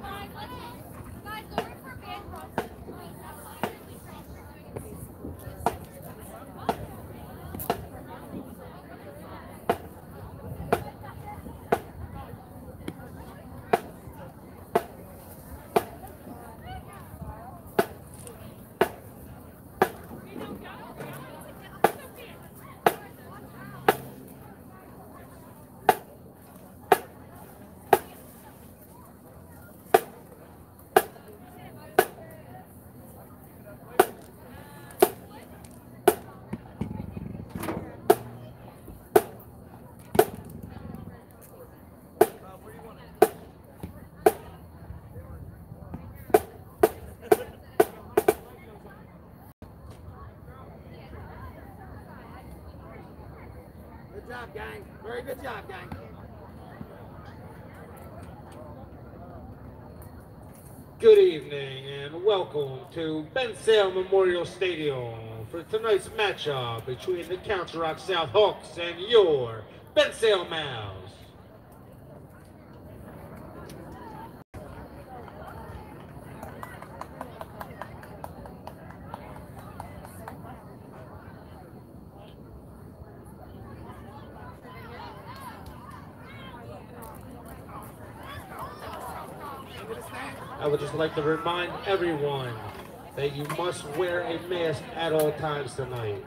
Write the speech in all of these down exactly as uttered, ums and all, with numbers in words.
Good job, gang. Very good job, gang. Good evening and welcome to Bensalem Memorial Stadium for tonight's matchup between the Counteract South Hawks and your Bensalem Mouse. I would just like to remind everyone that you must wear a mask at all times tonight.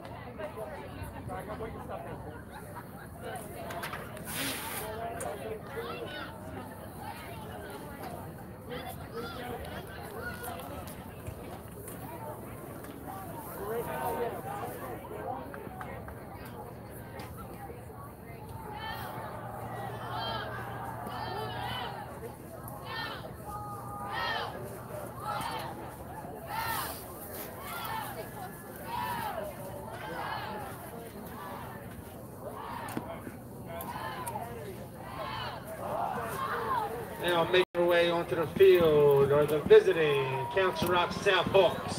Now making their way onto the field are the visiting Counteract South Hawks.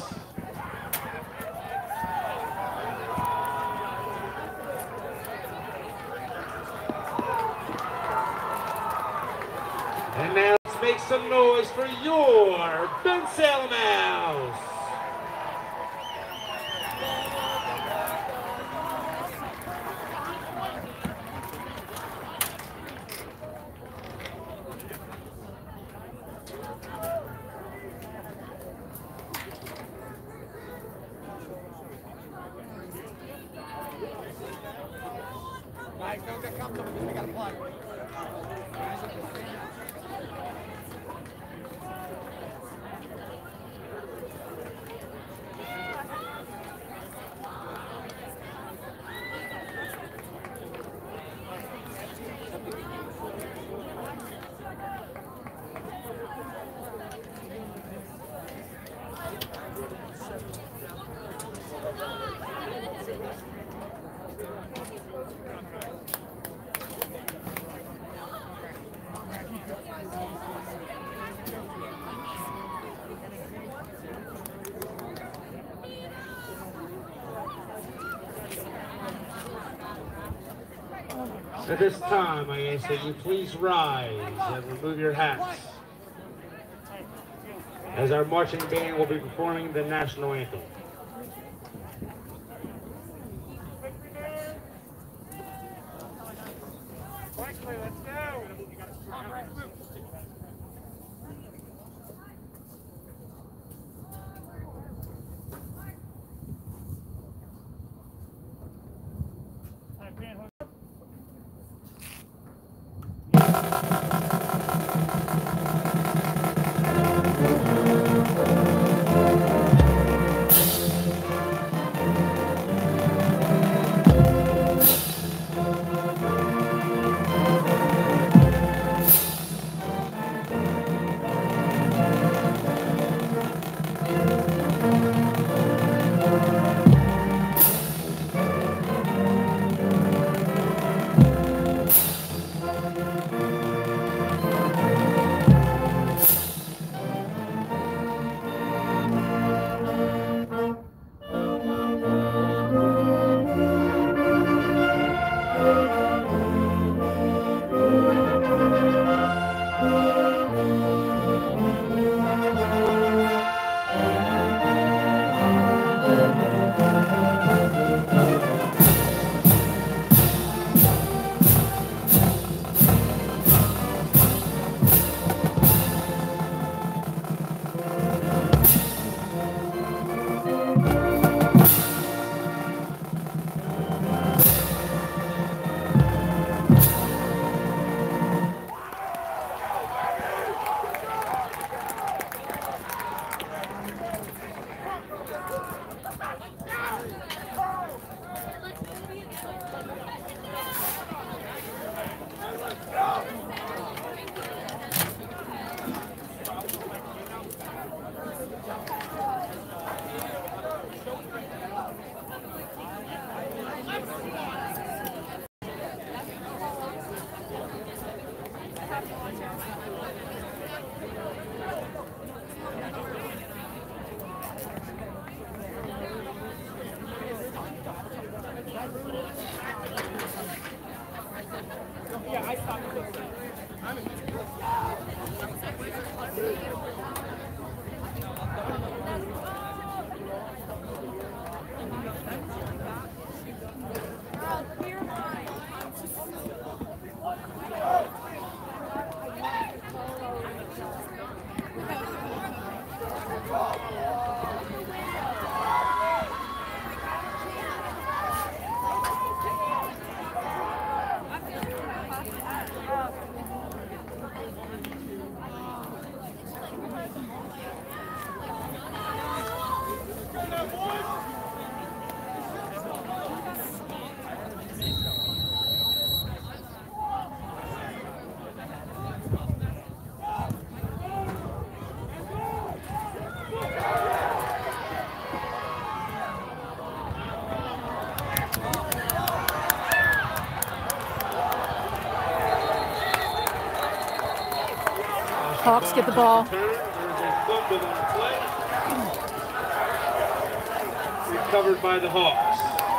And now let's make some noise for your Bensalem Mouse. Guys, don't get comfortable because we got to play. At this time, I ask that you please rise and remove your hats, as our marching band will be performing the national anthem. Let's go. Hawks get the ball. There's a fumble on the play. Recovered by the Hawks.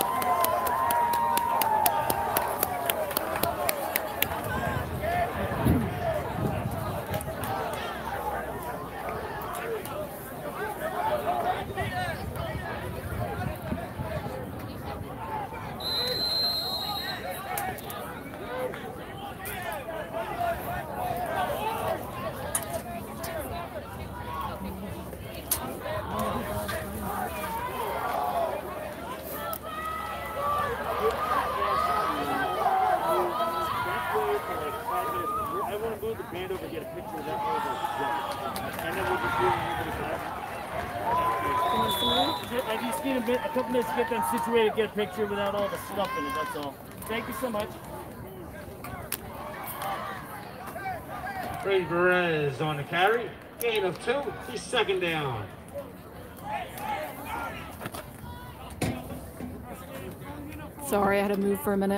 I just need a, bit, a couple minutes to get them situated, get a picture without all the stuff in it, that's all. Thank you so much. Trey Perez on the carry. Gain of two. He's second down. Sorry, I had to move for a minute.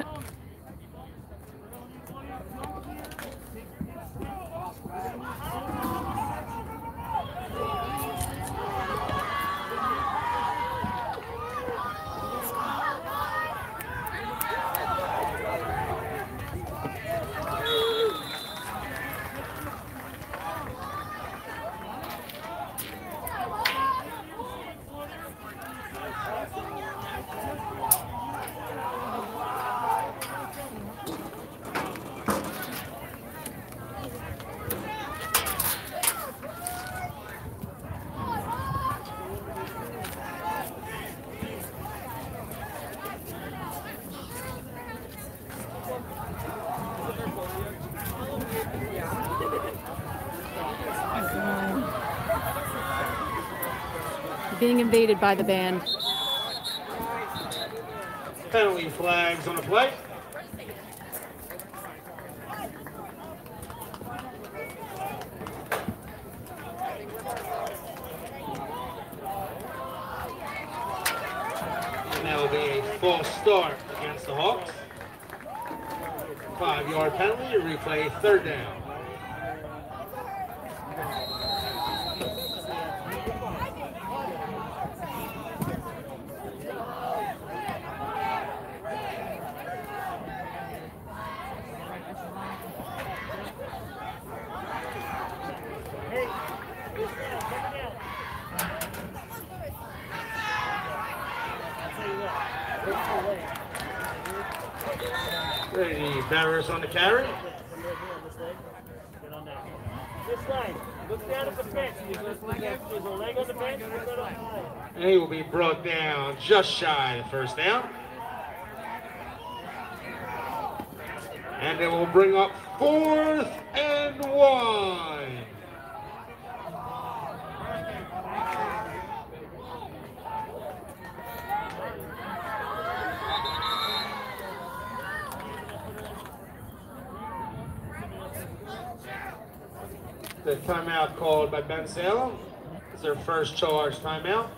Being invaded by the band. Penalty flags on the play. And that will be a false start against the Hawks. Five-yard penalty, replay third down. Brady Barris on the carry. This line. Look down at the bench. There's a leg on the bench. And he will be brought down just shy of the first down. And it will bring up fourth and one. The timeout called by Bensalem. It's their first charge timeout.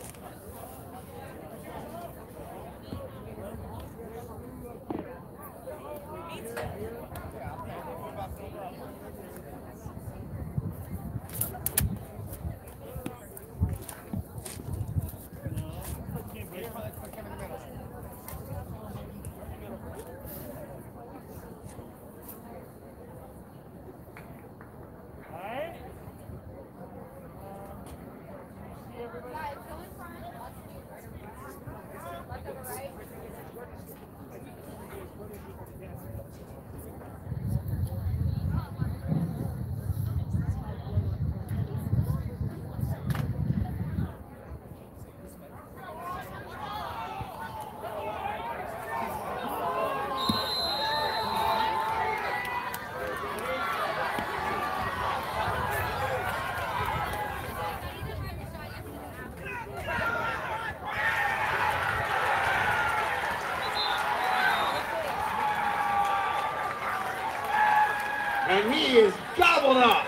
And he is gobbled up.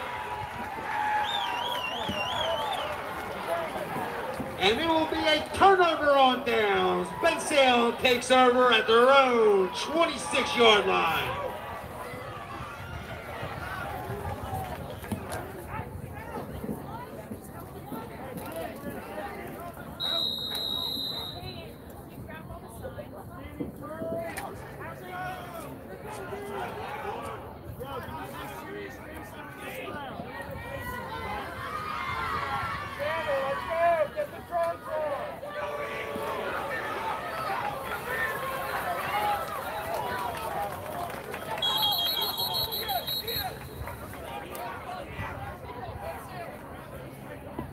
And it will be a turnover on downs. Bensalem takes over at their own twenty-six yard line.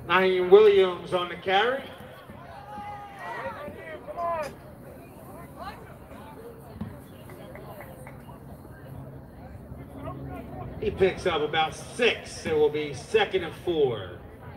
Naheem Williams on the carry. Come on. He picks up about six. It will be second and four.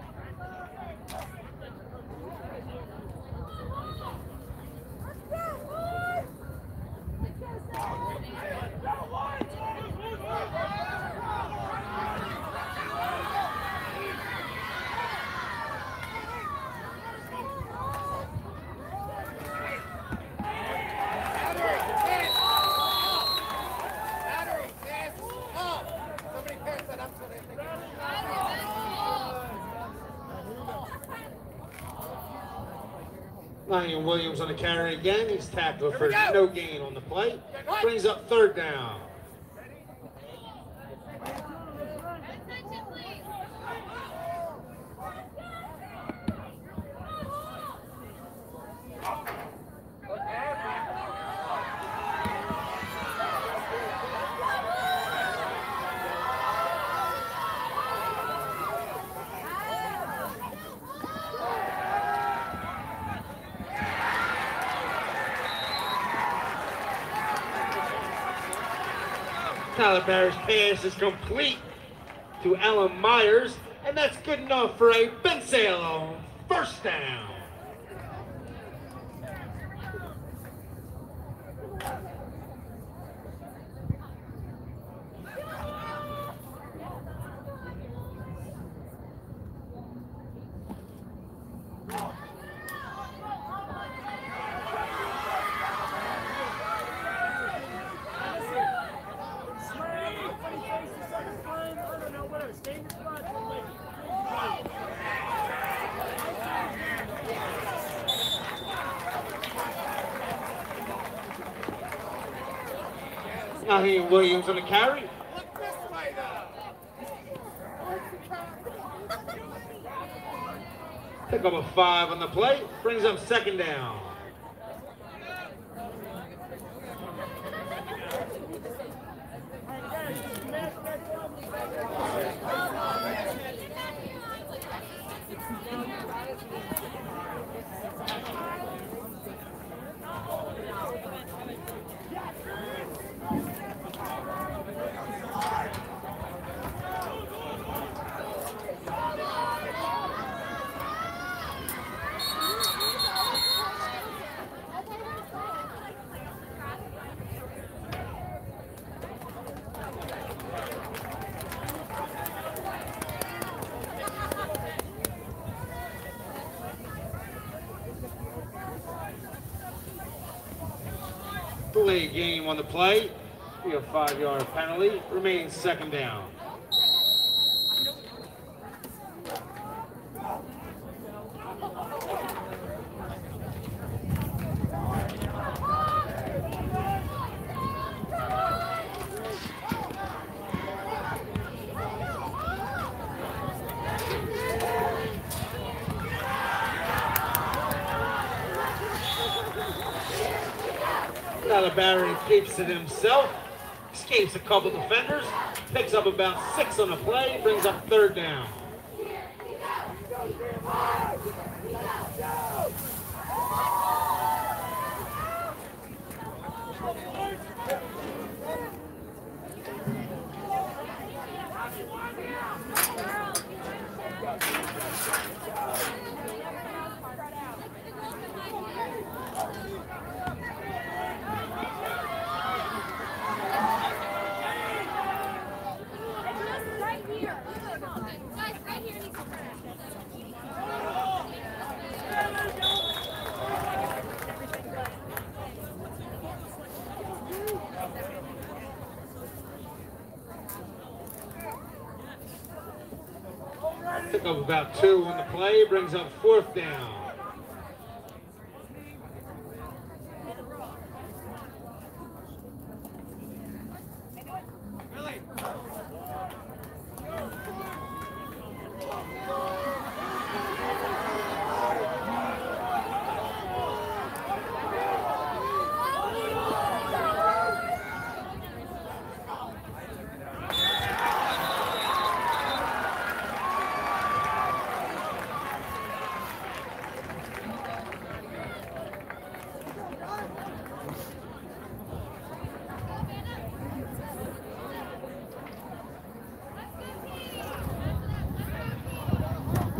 Naheem Williams on the carry again. He's tackled for no gain on the play. Brings up third down. Tyler Barry's pass is complete to Alan Myers, and that's good enough for a Bensalem first down. Naheem Williams on the carry. Look this way, though. Pick up a five on the play. Brings up second down. Delay game on the play. We have a five-yard penalty. Remains second down. Tyler Barry keeps it himself, escapes a couple defenders, picks up about six on the play, brings up third down. Pick up about two on the play, brings up fourth down.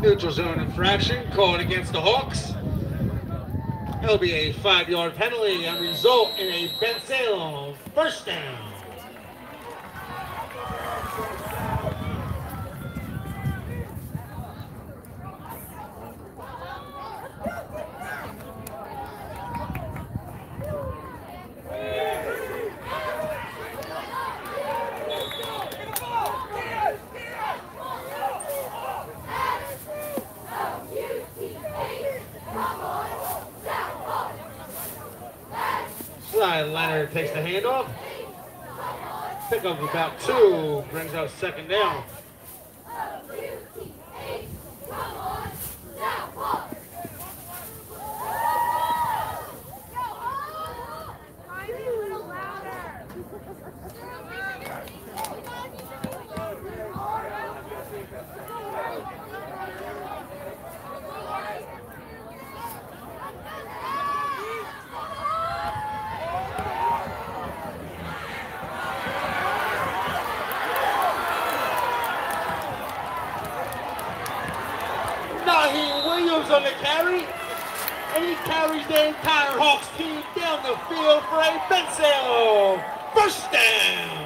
Neutral zone infraction called against the Hawks. That'll be a five-yard penalty and result in a Bensalem first down. Leonard takes the handoff. Pick up about two, brings out second down. On the carry, and he carries the entire Hawks team down the field for a Bensalem first down.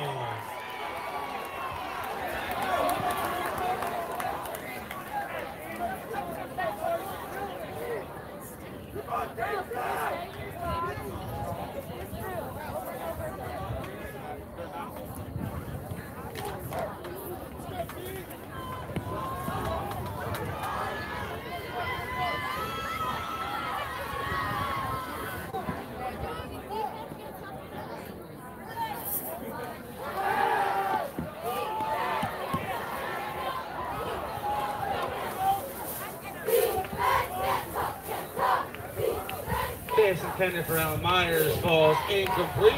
Pass intended for Alan Myers falls incomplete.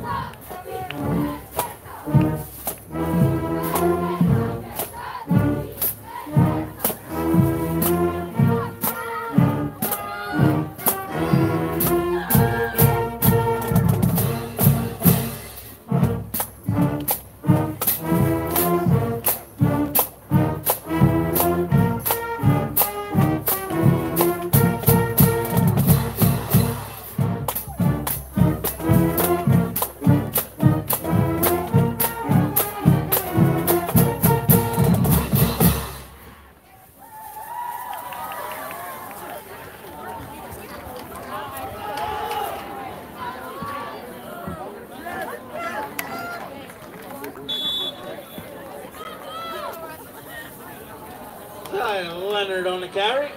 Leonard on the carry.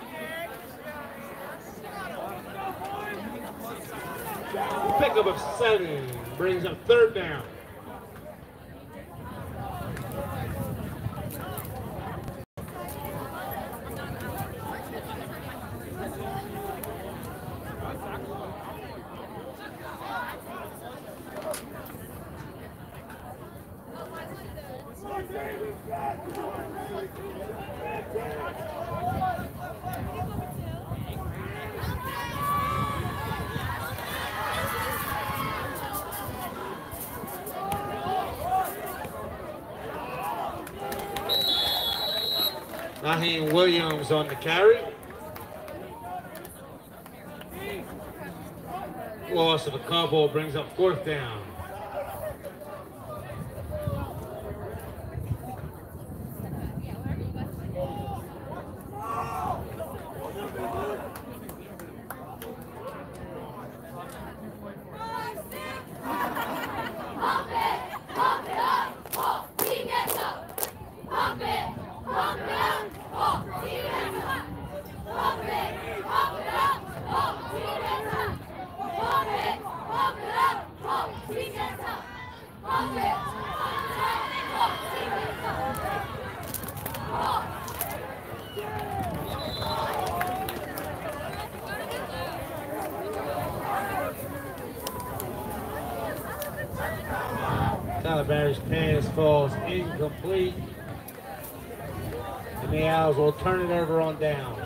Pickup of seven brings up third down. Naheem Williams on the carry. Loss of a couple brings up fourth down. Barry's pass falls incomplete, and the Owls will turn it over on downs.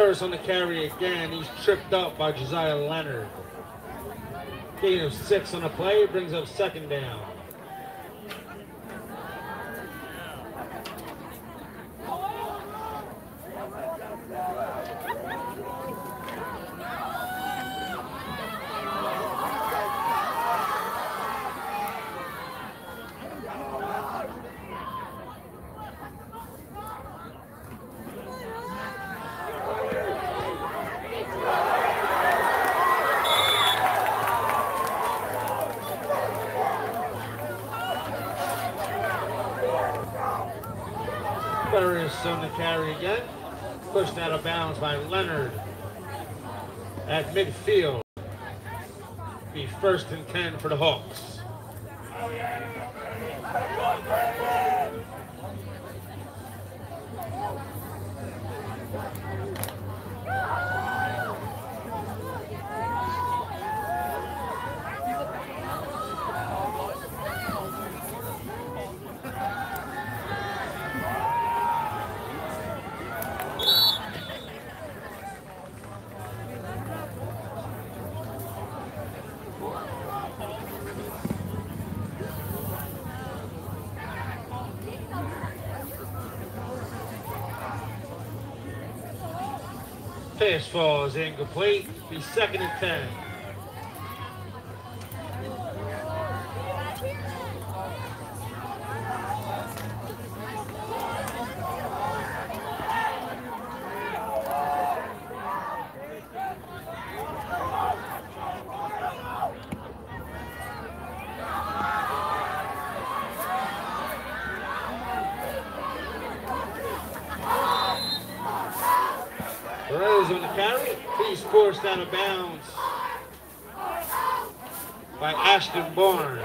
Ferris on the carry again. He's tripped up by Josiah Leonard. Gain of six on the play, brings up second down. Ferris on the carry again. Pushed out of bounds by Leonard at midfield. Be first and ten for the Hawks. Pass falls incomplete. Be second and ten. Rose on the carry. He's forced out of bounds by Ashton Barnes.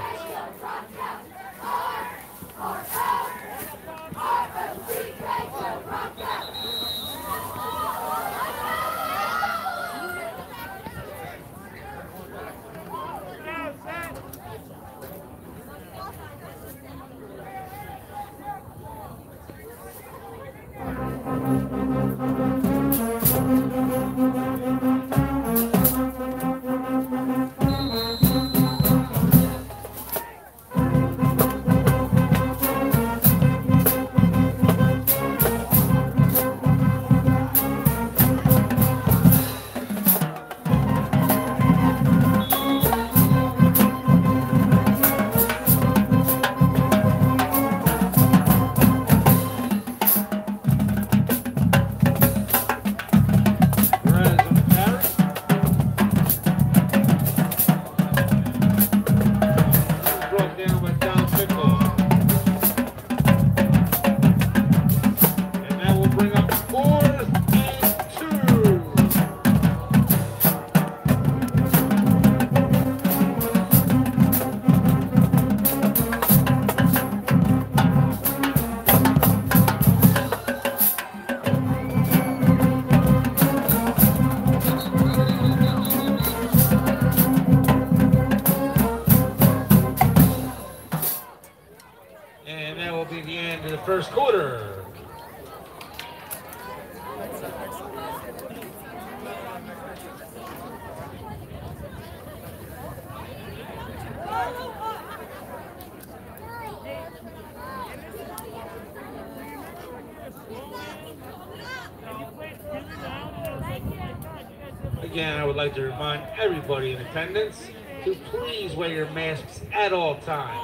First quarter. Again, I would like to remind everybody in attendance to please wear your masks at all times.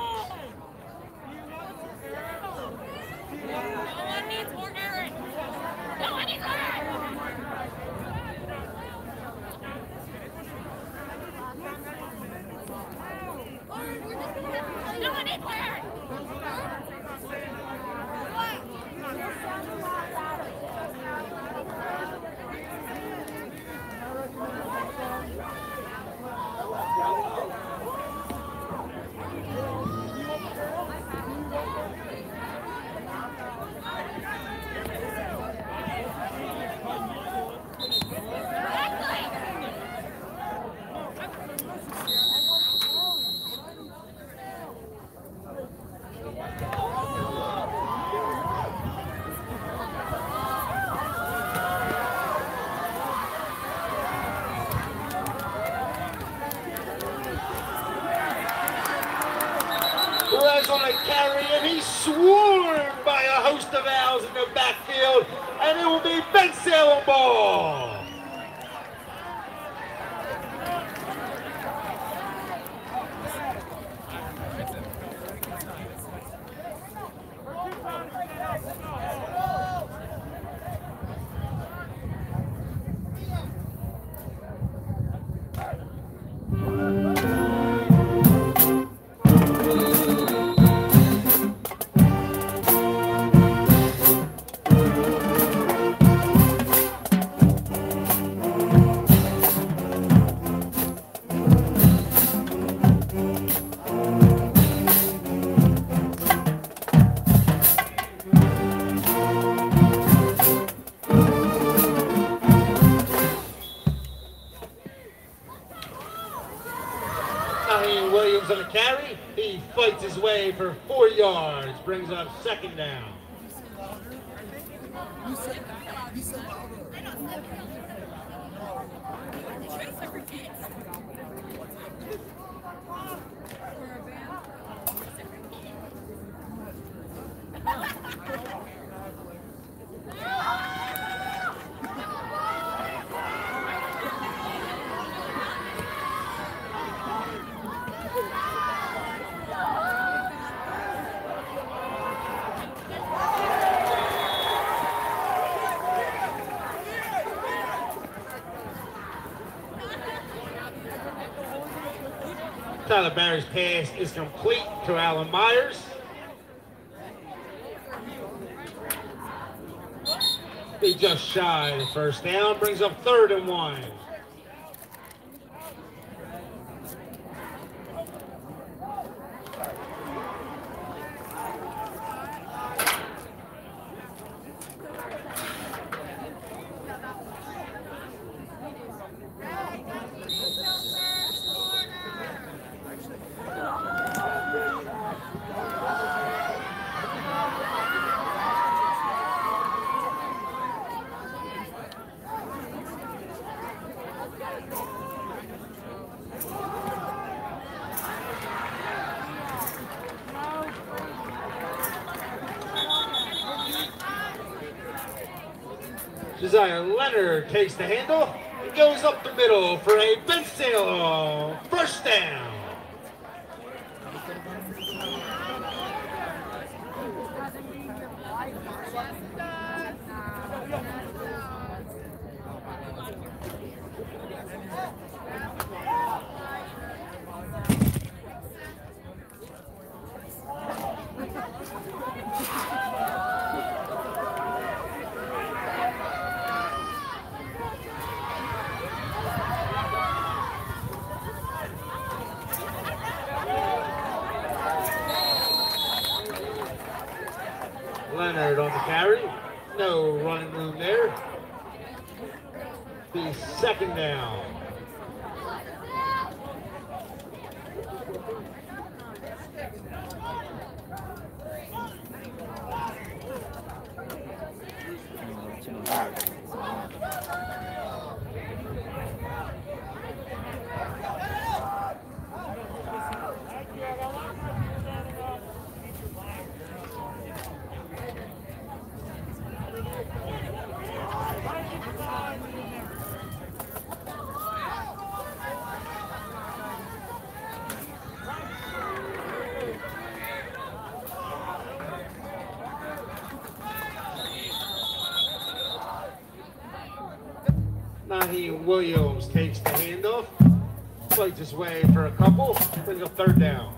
Tyler's on a carry, and he's swarmed by a host of owls in the backfield, and it will be Bensalem ball. Williams on the carry. He fights his way for four yards, brings up second down. Tyler Barry's pass is complete to Alan Myers. He just shy of the first down, brings up third and one. Leonard takes the handle and goes up the middle for a Bensalem first down. Leonard on the carry. No running room there. The second down. Williams takes the handoff, fights his way for a couple, brings up third down.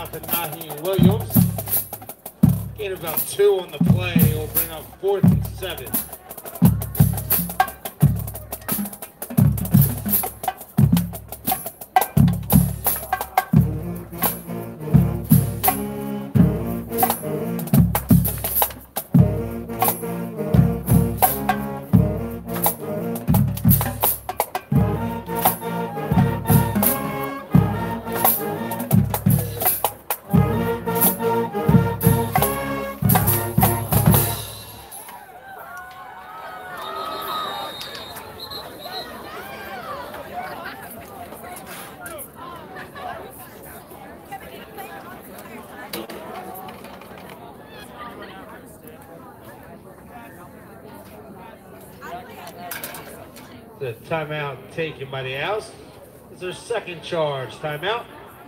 out to Naheem Williams. Gain about two on the play. Will bring up fourth and seven. The timeout taken by the Owls. It's their second charge timeout.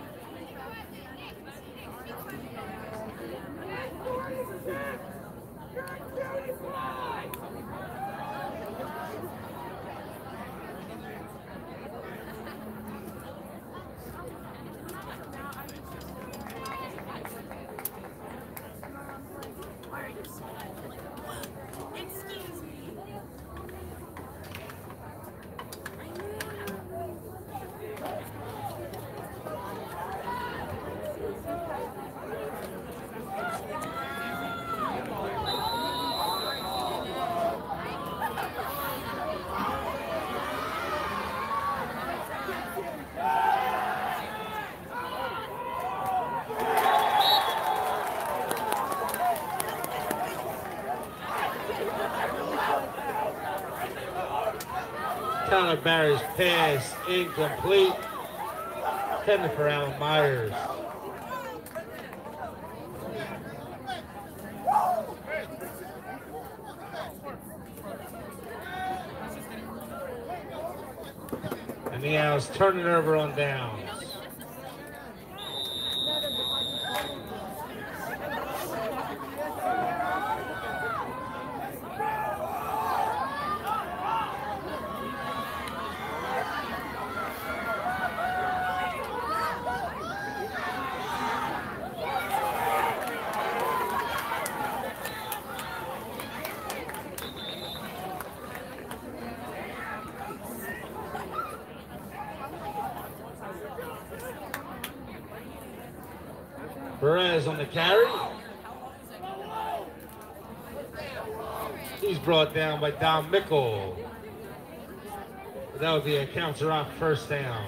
Tyler Barry's pass incomplete. Heading for Alan Myers. And the Owls turn it over on downs. Perez on the carry. He's brought down by Dom Mickle. That would be a counter rock first down.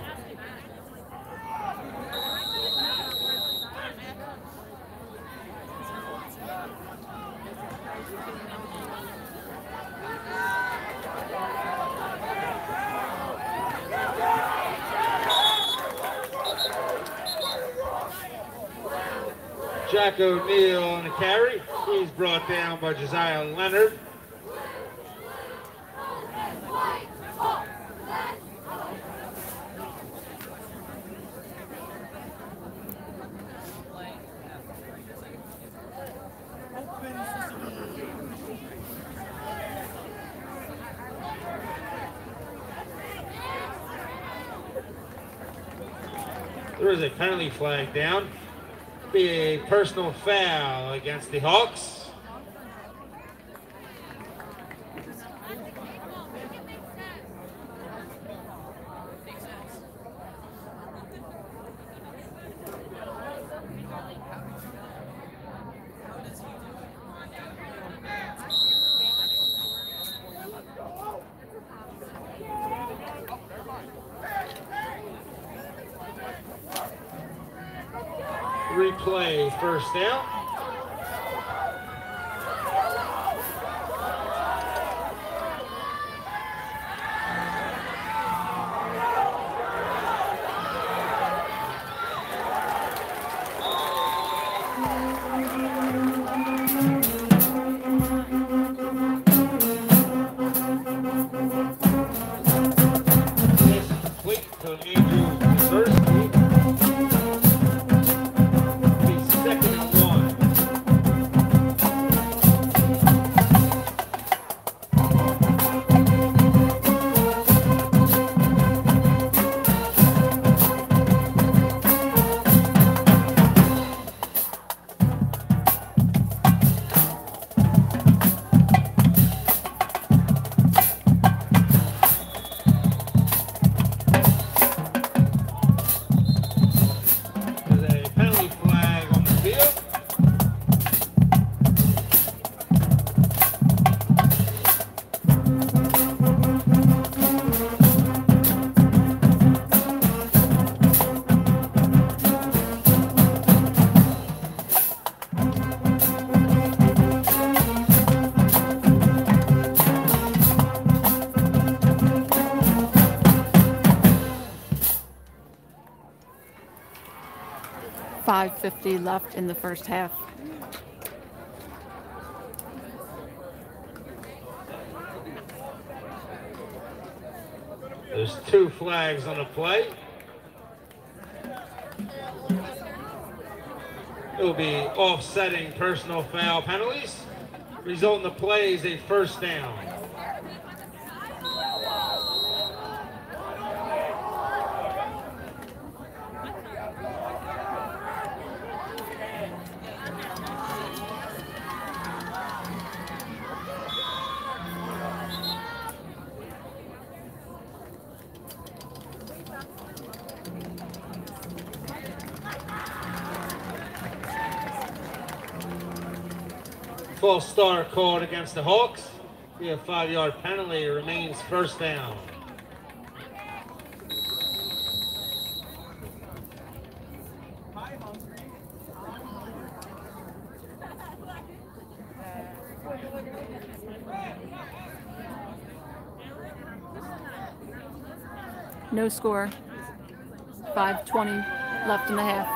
Jack O'Neal on the carry. He's brought down by Josiah Leonard. There is a penalty flag down. Be a personal foul against the Hawks. Replay first down. This is complete to Andrew Thursday. Second and one. five fifty left in the first half. There's two flags on the play. It will be offsetting personal foul penalties. Result in the play is a first down. False start called against the Hawks. Be a five-yard penalty. It remains first down. No score. five twenty left in the half.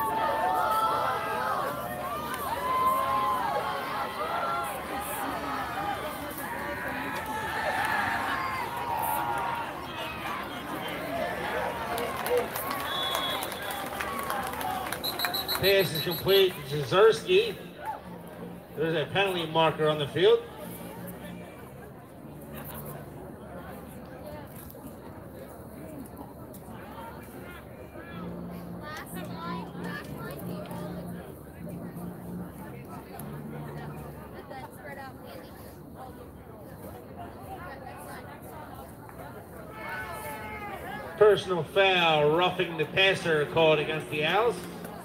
Pass is complete to Jazerski. There's a penalty marker on the field. Personal foul, roughing the passer called against the Owls.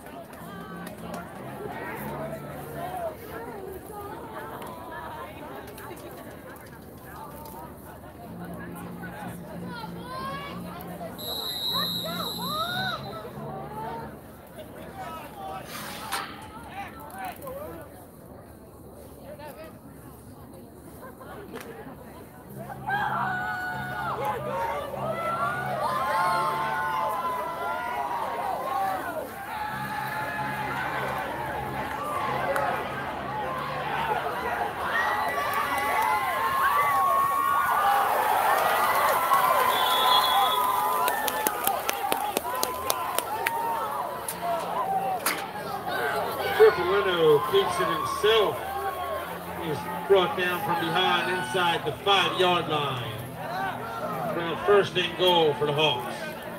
Keeps it himself. He's brought down from behind inside the five-yard line. For a first and goal for the Hawks.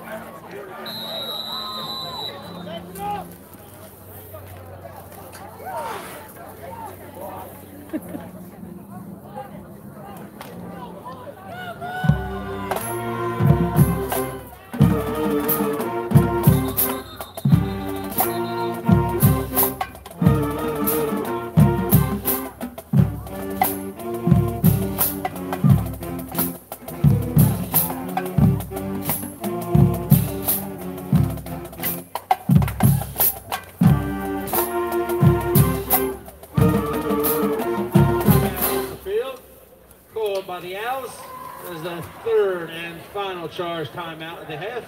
By the Owls. There's the third and final charge timeout of the half.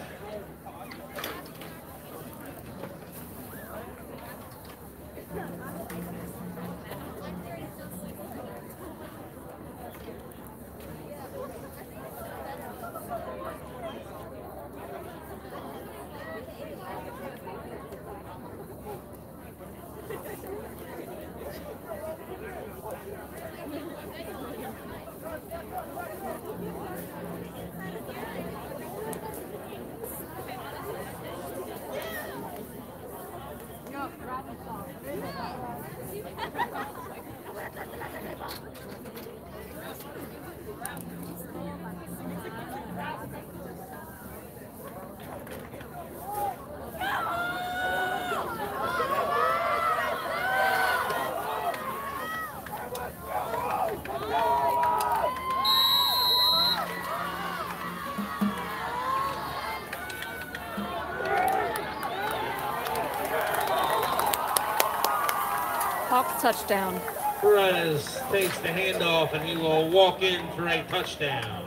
Hawks touchdown. Perez takes the handoff and he will walk in for a touchdown.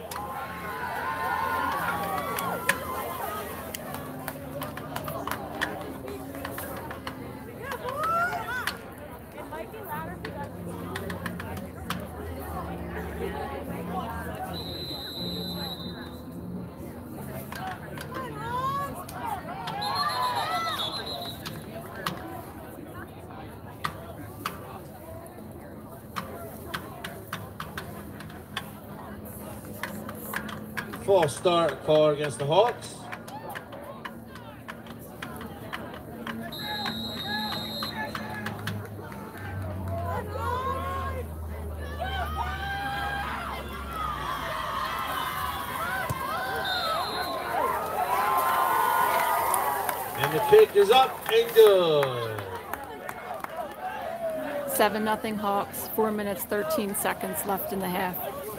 false start call against the Hawks. And the kick is up and good. seven nothing Hawks, four minutes, thirteen seconds left in the half.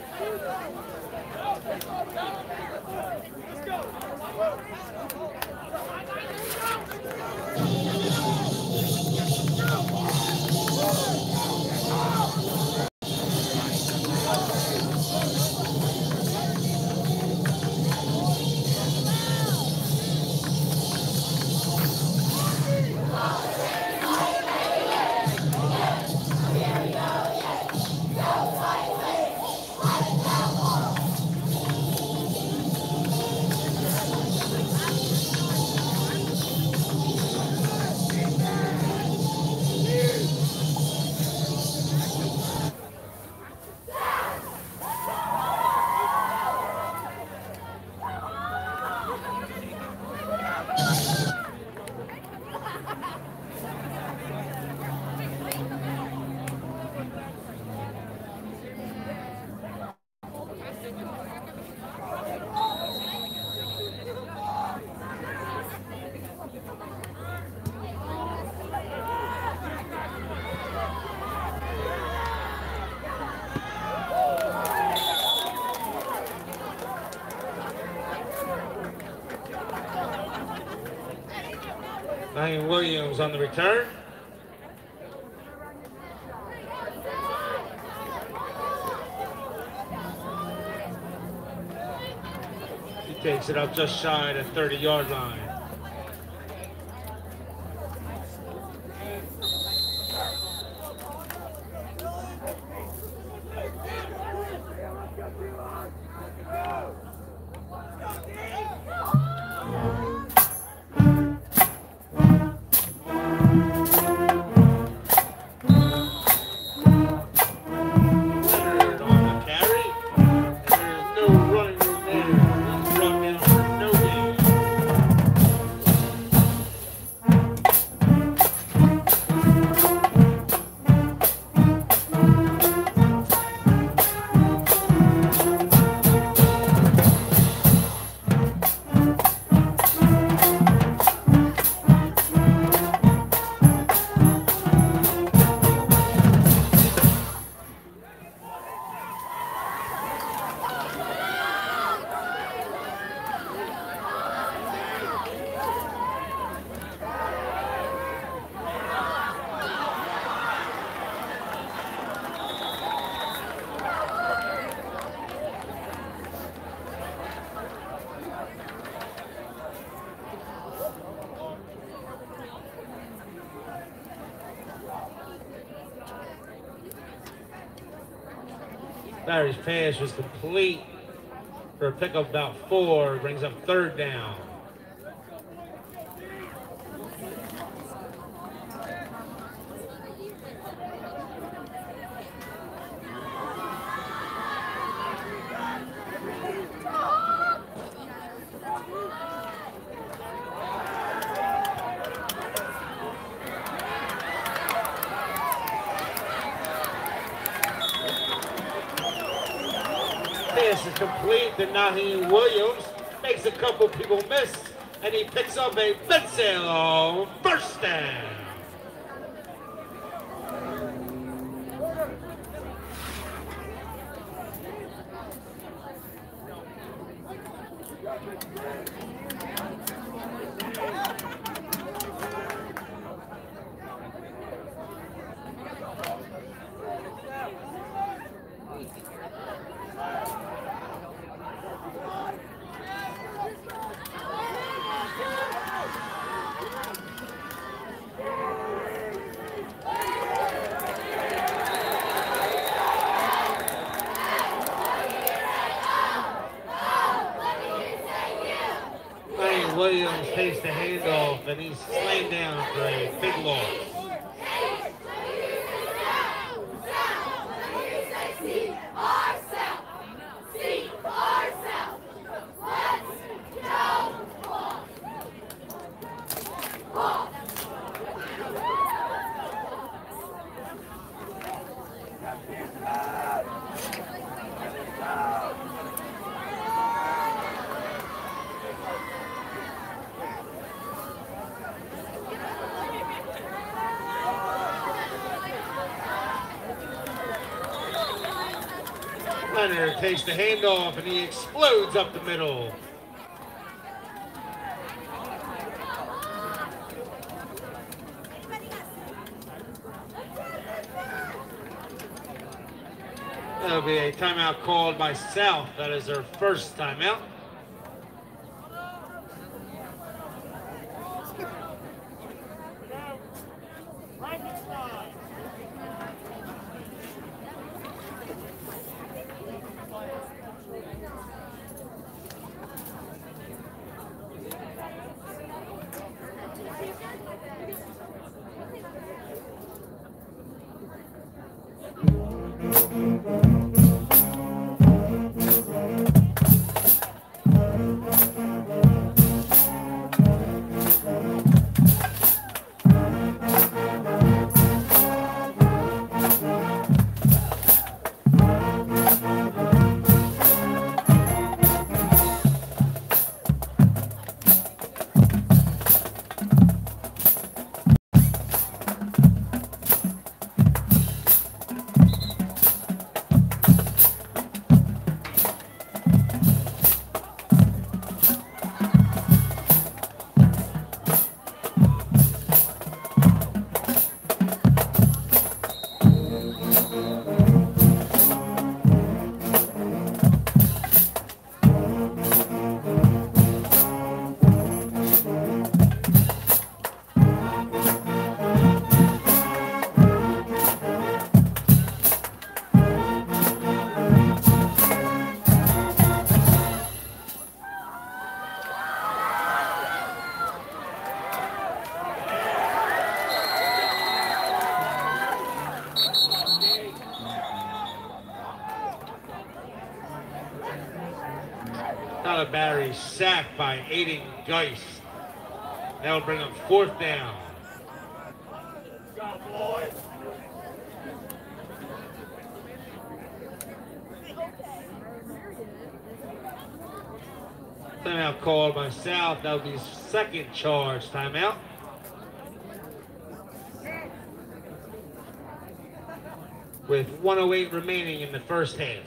Ryan Williams on the return. He takes it up just shy of the thirty yard line. Barry's pass was complete for a pickup about four, brings up third down. Pass is complete to Naheem Williams, makes a couple people miss, and he picks up a Bensalem first down. Williams takes the handoff and he's slain down for a big loss. Center takes the handoff and he explodes up the middle. That'll be a timeout called by South. That is their first timeout. Tyler Barry sacked by Aiden Geist. That'll bring him fourth down. Timeout called by South. That'll be second charge timeout. With one oh eight remaining in the first half.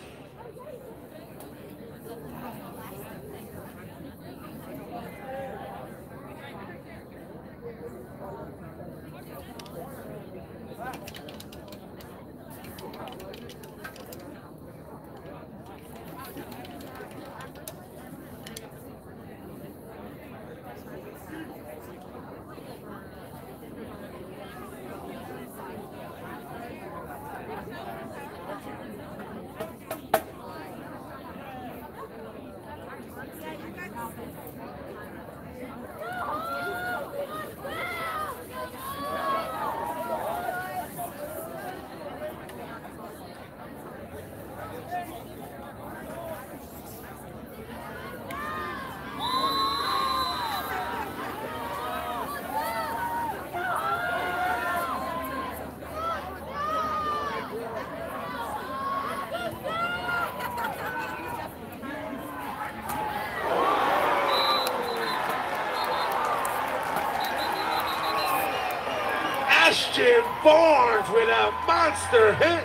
Ashton Barnes with a monster hit.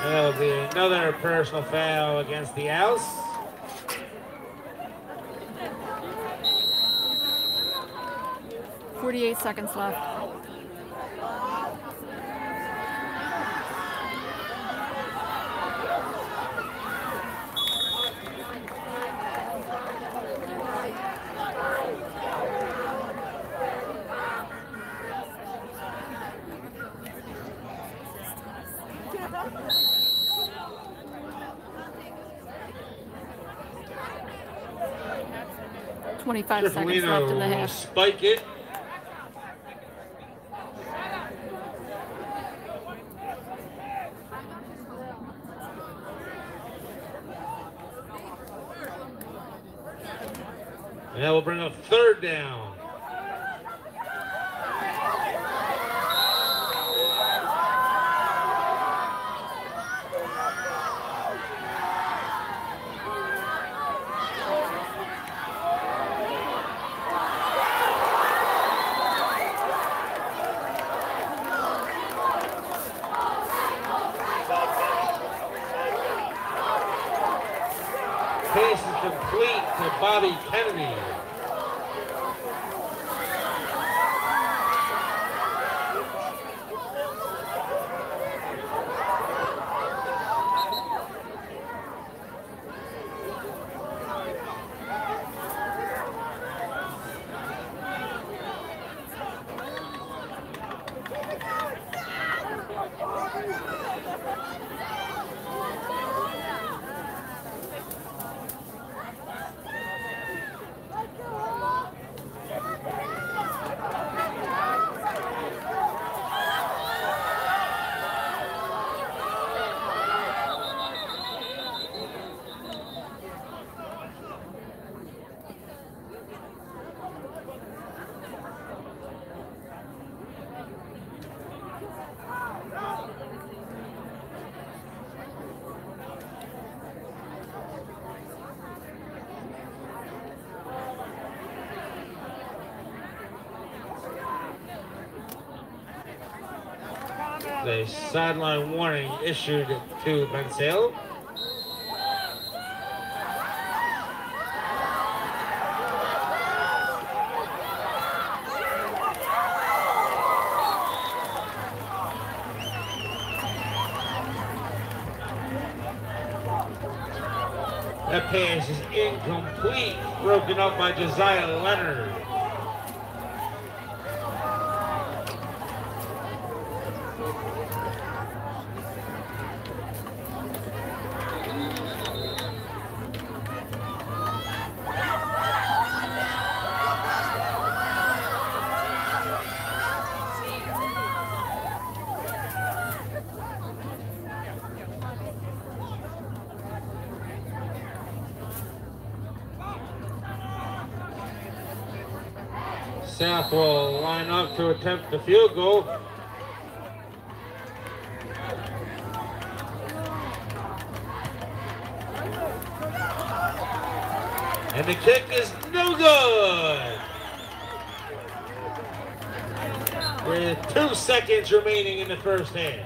That'll be another personal foul against the House. forty-eight seconds left. twenty-five seconds left in the half. Spike it. And that will bring up third down. Pass is complete to Bobby Kennedy. The sideline warning issued to Bensalem. That pass is incomplete, broken up by Josiah Leonard. South will line up to attempt the field goal. And the kick is no good. With two seconds remaining in the first half.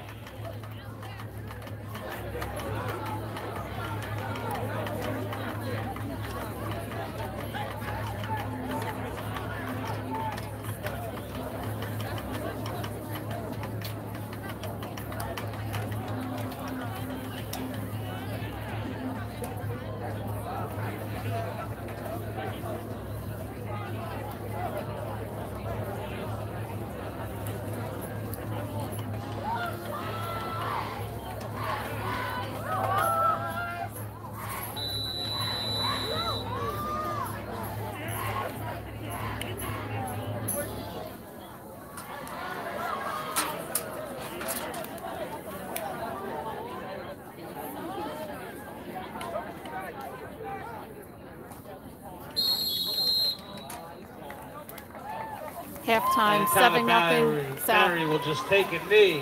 Halftime, seven nothing. Barry will just take a knee.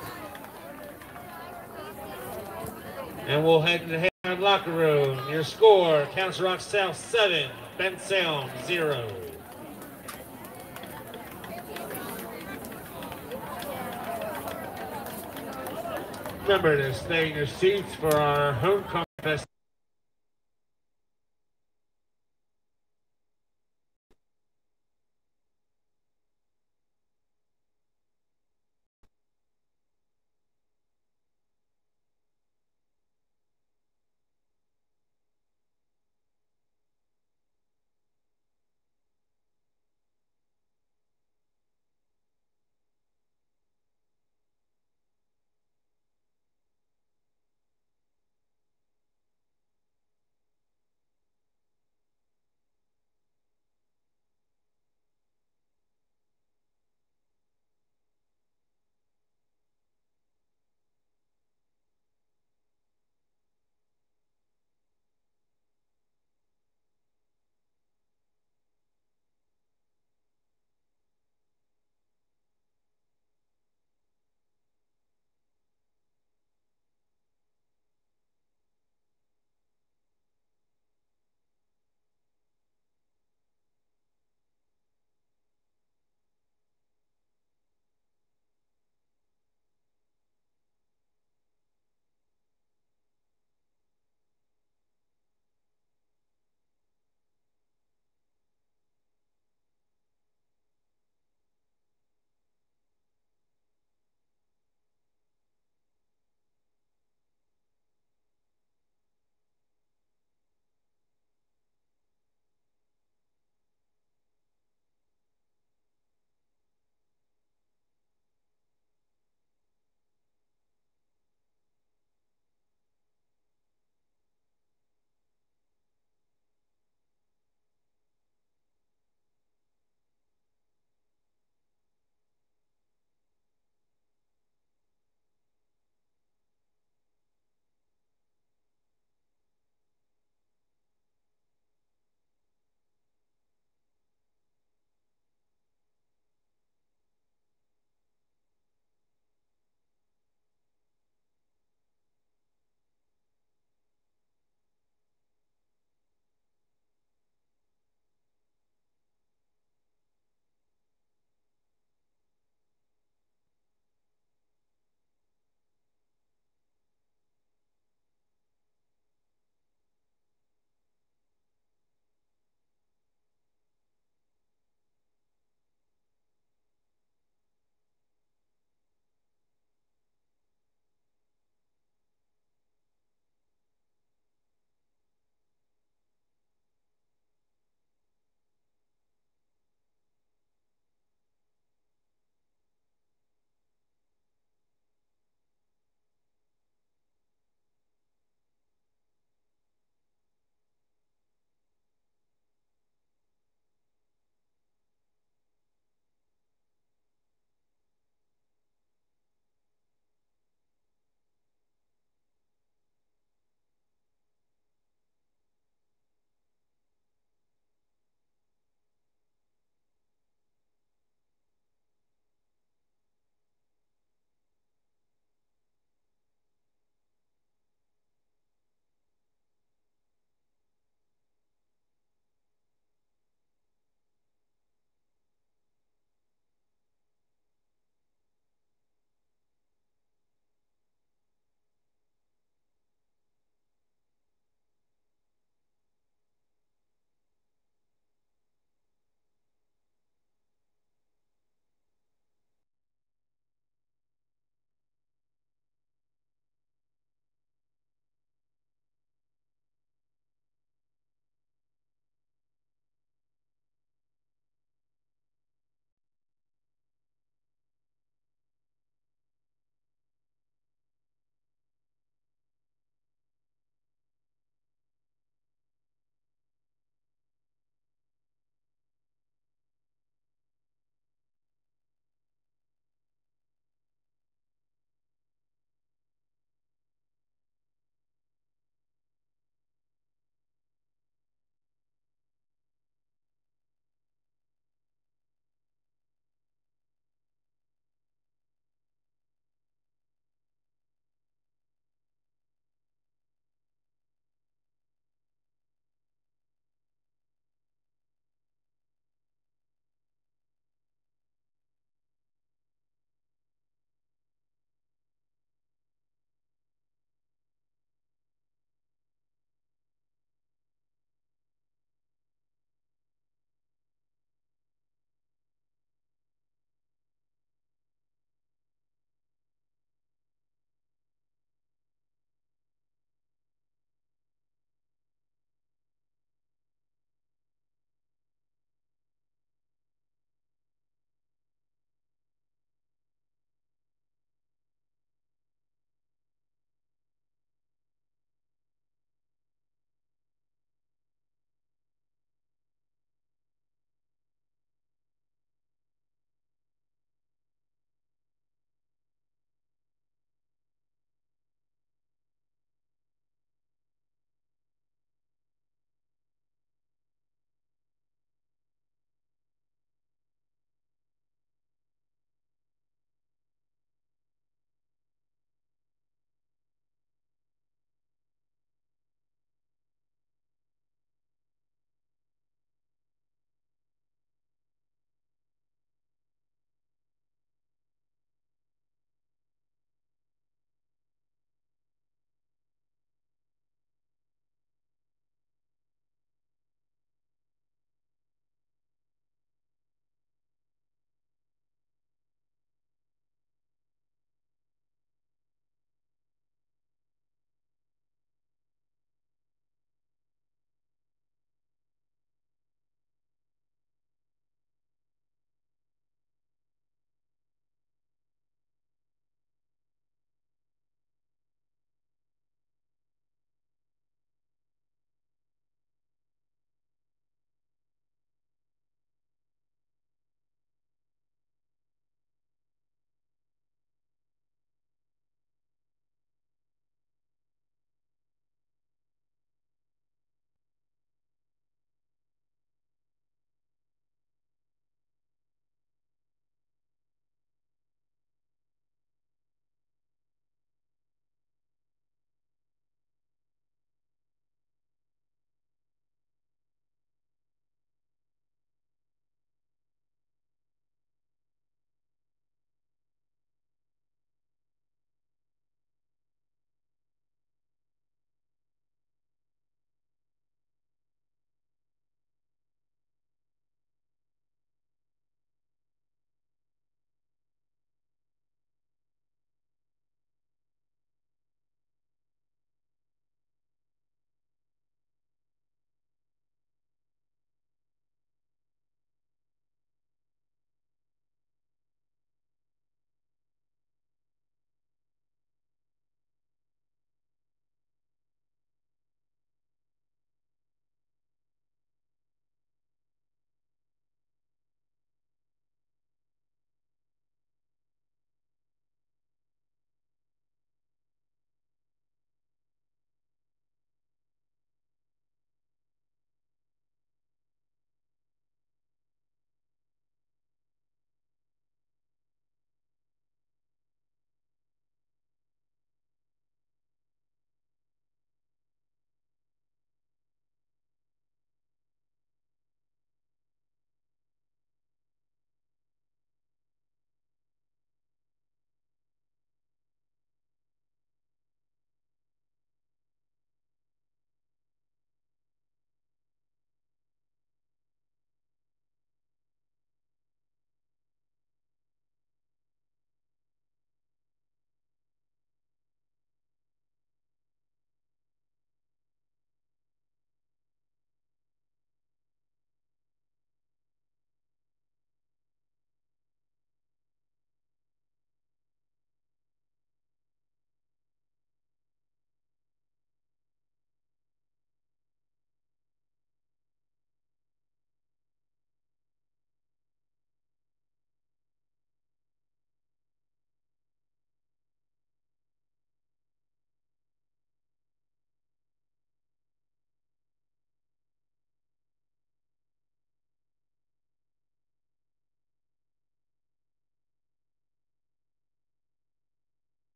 And we'll head to the halftime locker room. Your score, Council Rock South seven, Bensalem zero. Remember to stay in your seats for our homecoming fest.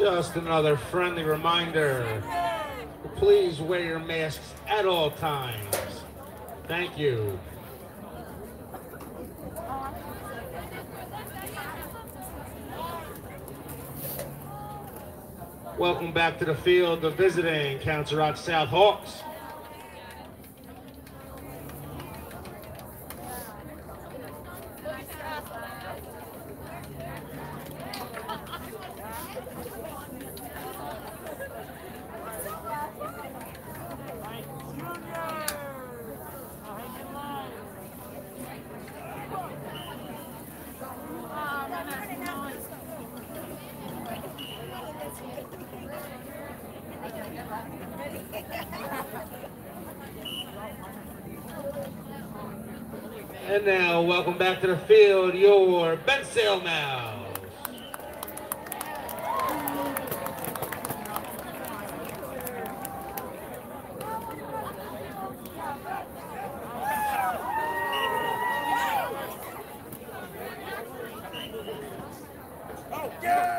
Just another friendly reminder, please wear your masks at all times. Thank you. Welcome back to the field, the visiting Council Rock South Hawks. And now, welcome back to the field, your Bensalem. Oh, yeah!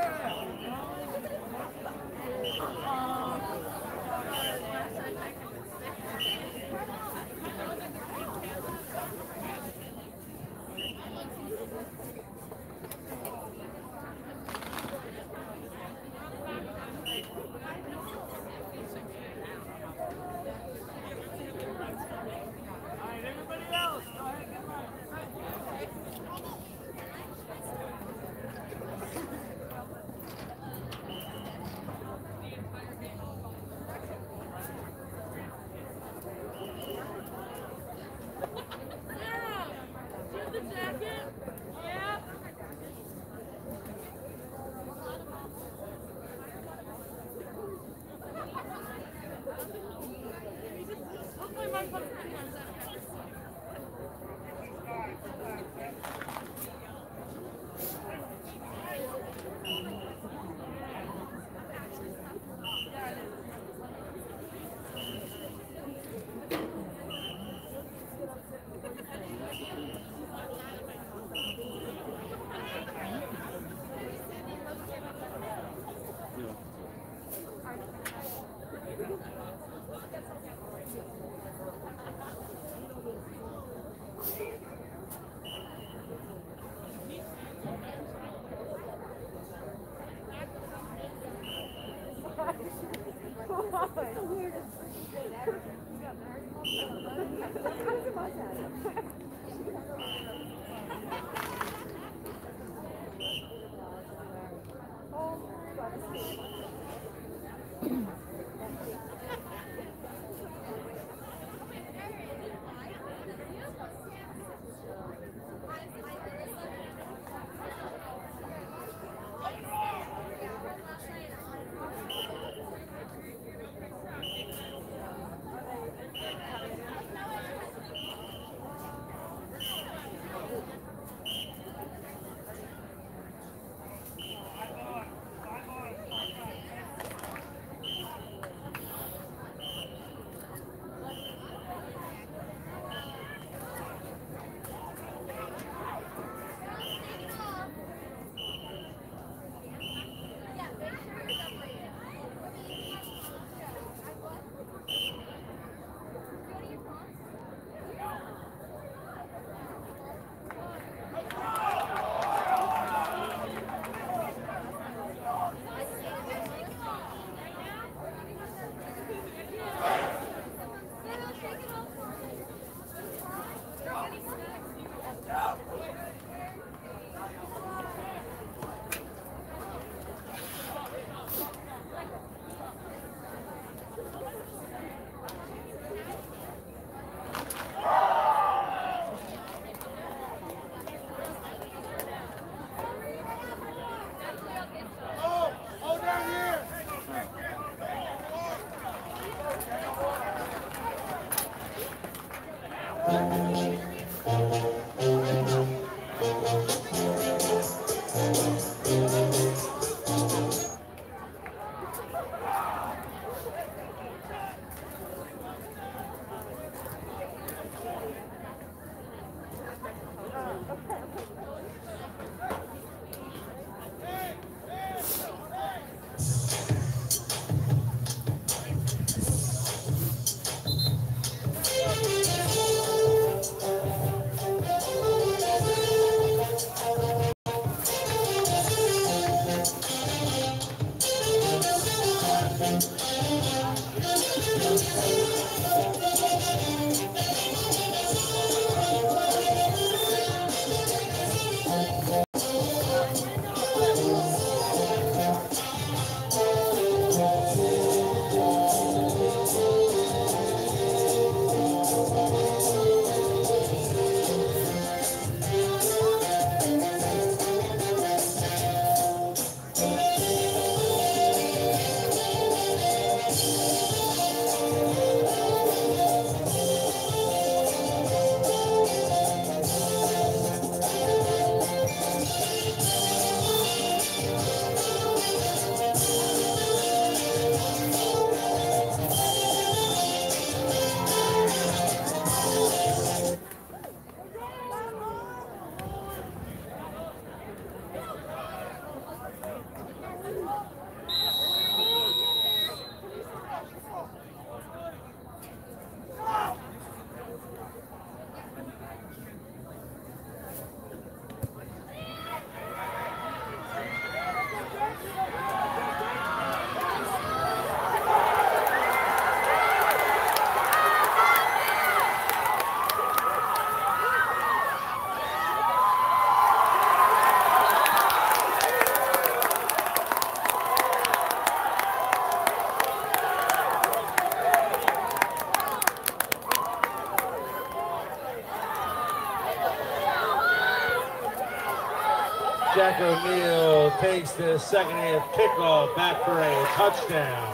Jack O'Neal takes the second half kickoff back for a touchdown.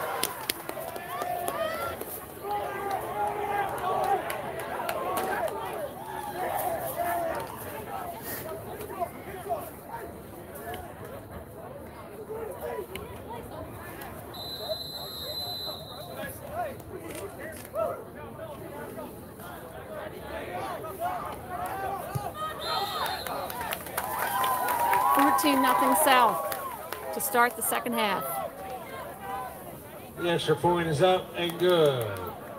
fourteen nothing South to start the second half. The extra point is up and good.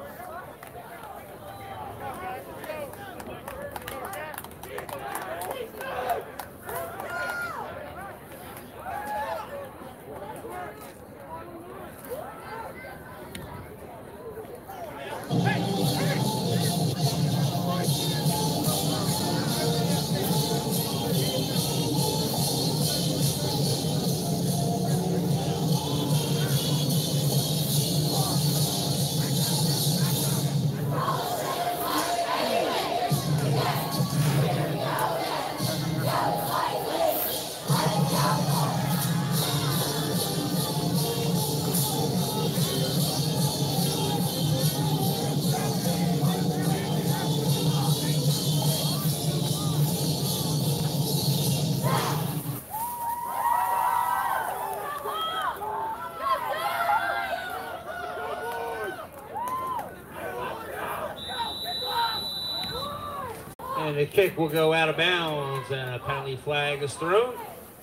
And the kick will go out of bounds, and a penalty flag is thrown.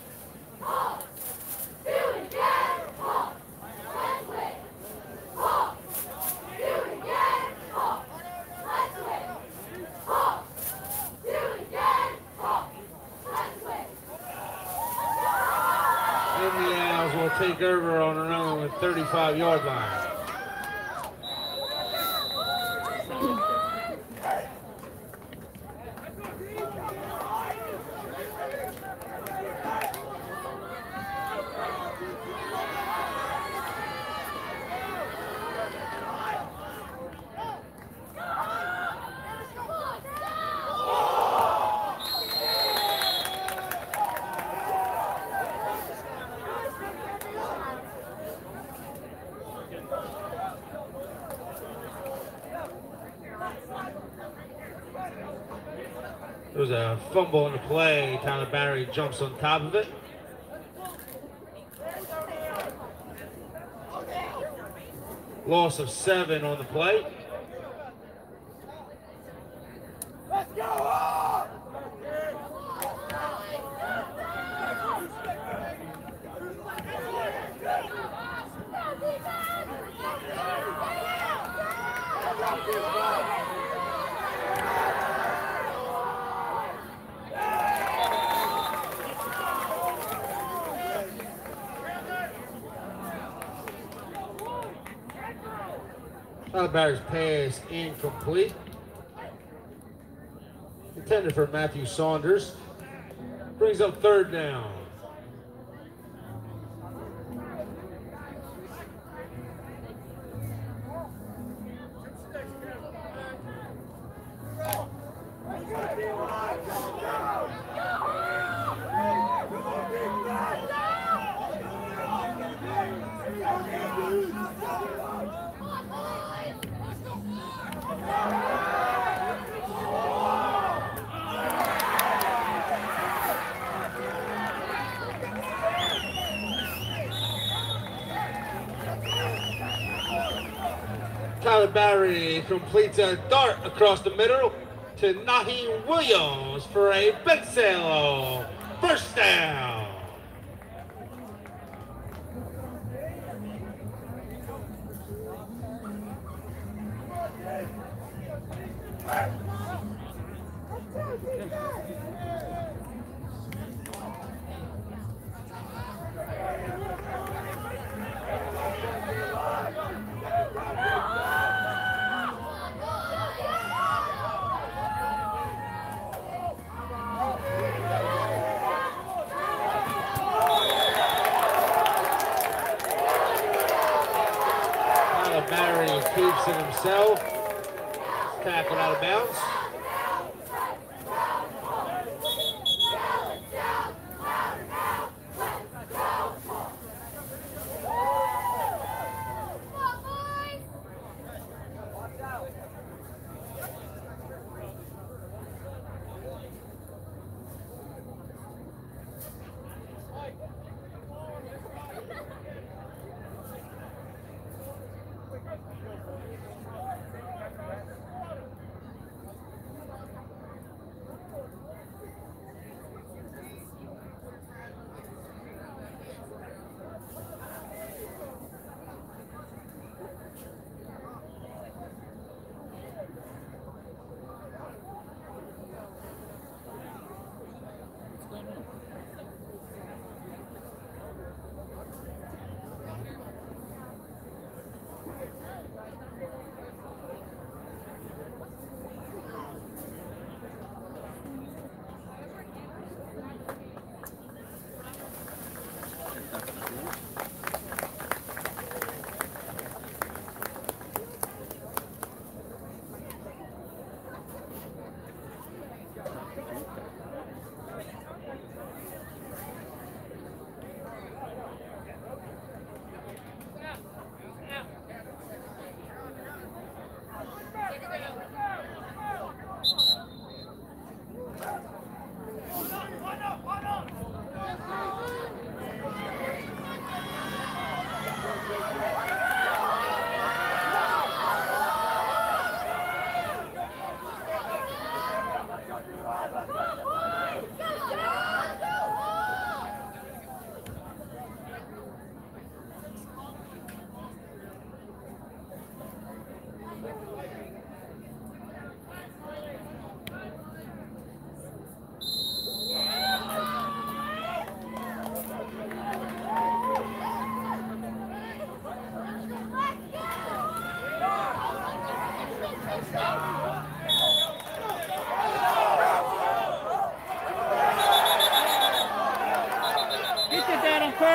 And the Owls will take over on their own at thirty-five yard line. There was a fumble in the play. Tyler Barry jumps on top of it. Loss of seven on the play. Let's go on! Tyler Barry's pass incomplete. Intended for Matthew Saunders. Brings up third down. Tyler Barry completes a dart across the middle to Naheem Williams for a Bensalem first down. Barry keeps it himself. Tackled out of bounds.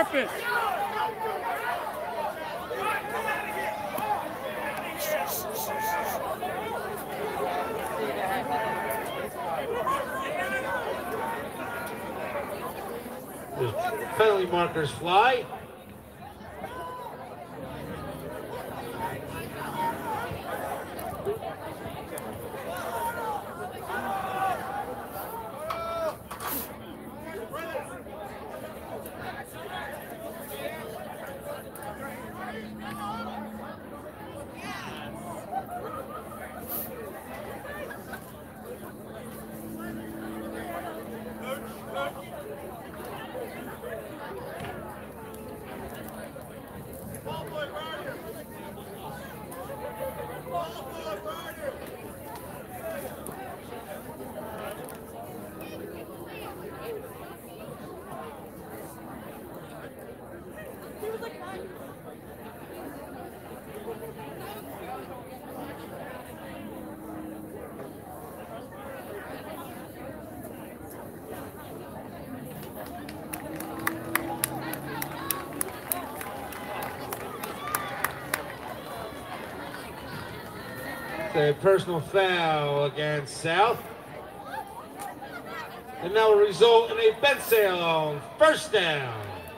purpose. Penalty markers fly. A personal foul against South. And that will result in a Bensalem first down.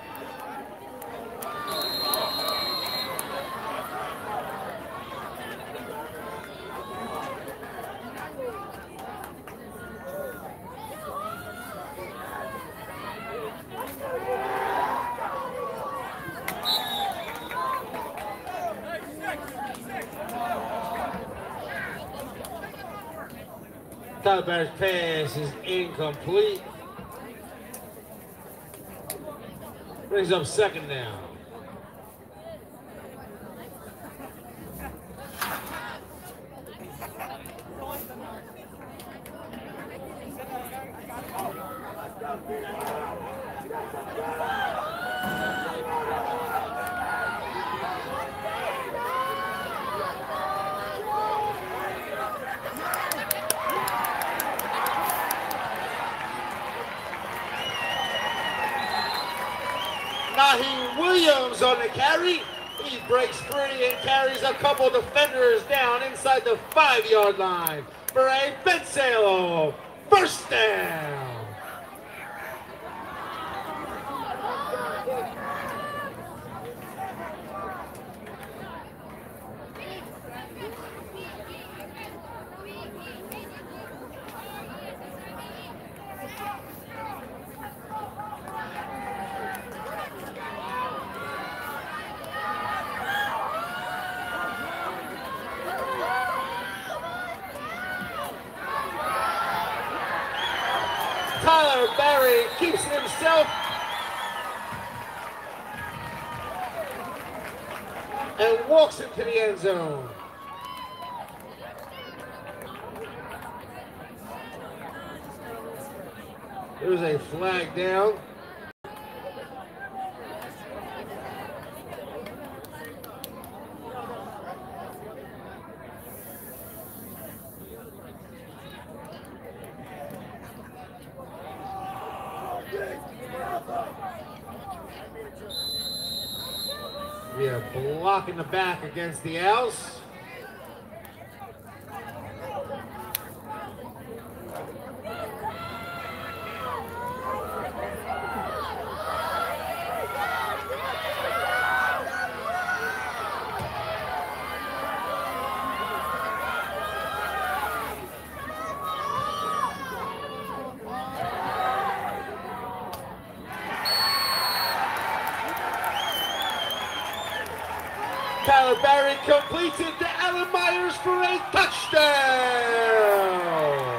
Tyler Barrett's pass is incomplete. Brings up second down. Naheem Williams on the carry. He breaks free and carries a couple defenders down inside the five-yard line for a Bensalem first down. Tyler Barry keeps it himself and walks into the end zone. There's a flag down. We are blocking the back against the Owls. Tyler Barry completes it to Alan Myers for a touchdown.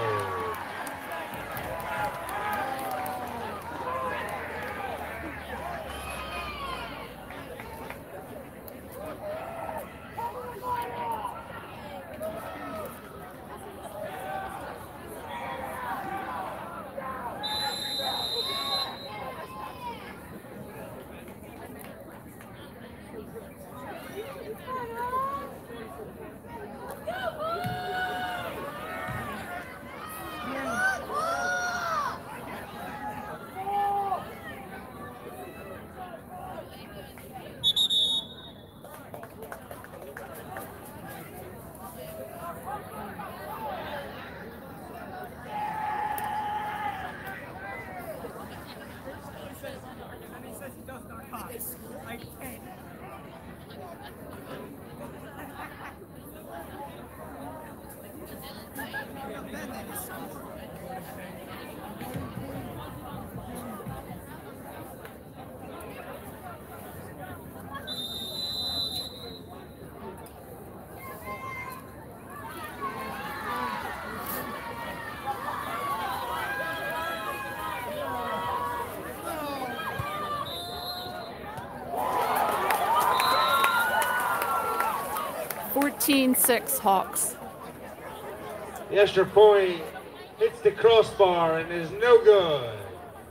eighteen six Hawks. The extra point hits the crossbar and is no good.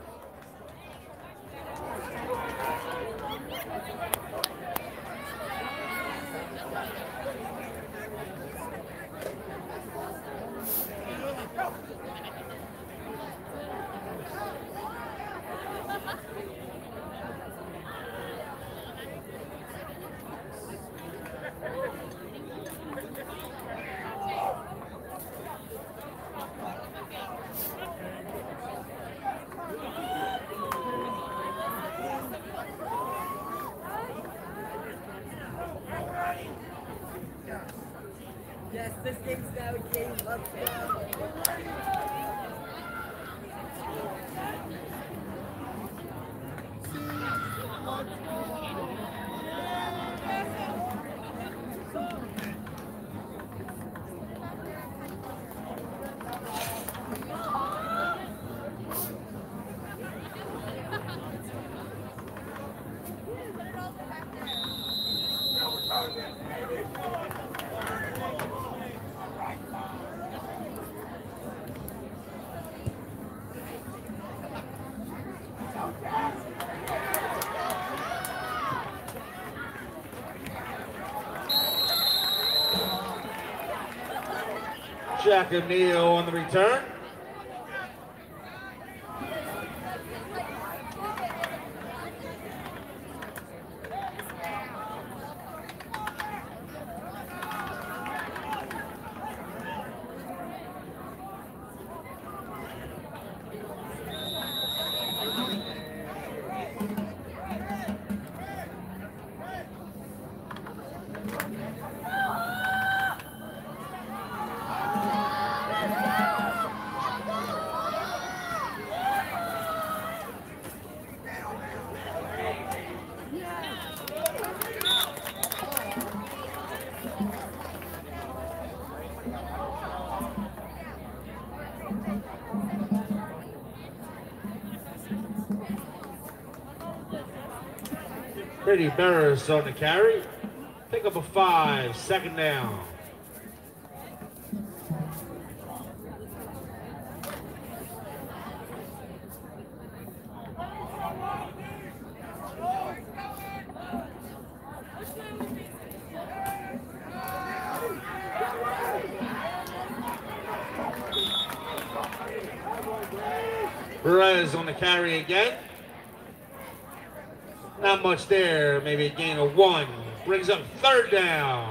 Yes, this game's now a game. Let's go. Jack O'Neal on the return. Pretty Burris on the carry. Pick up a five, second down. Perez on the carry again. Not much there, maybe a gain of one. Brings up third down.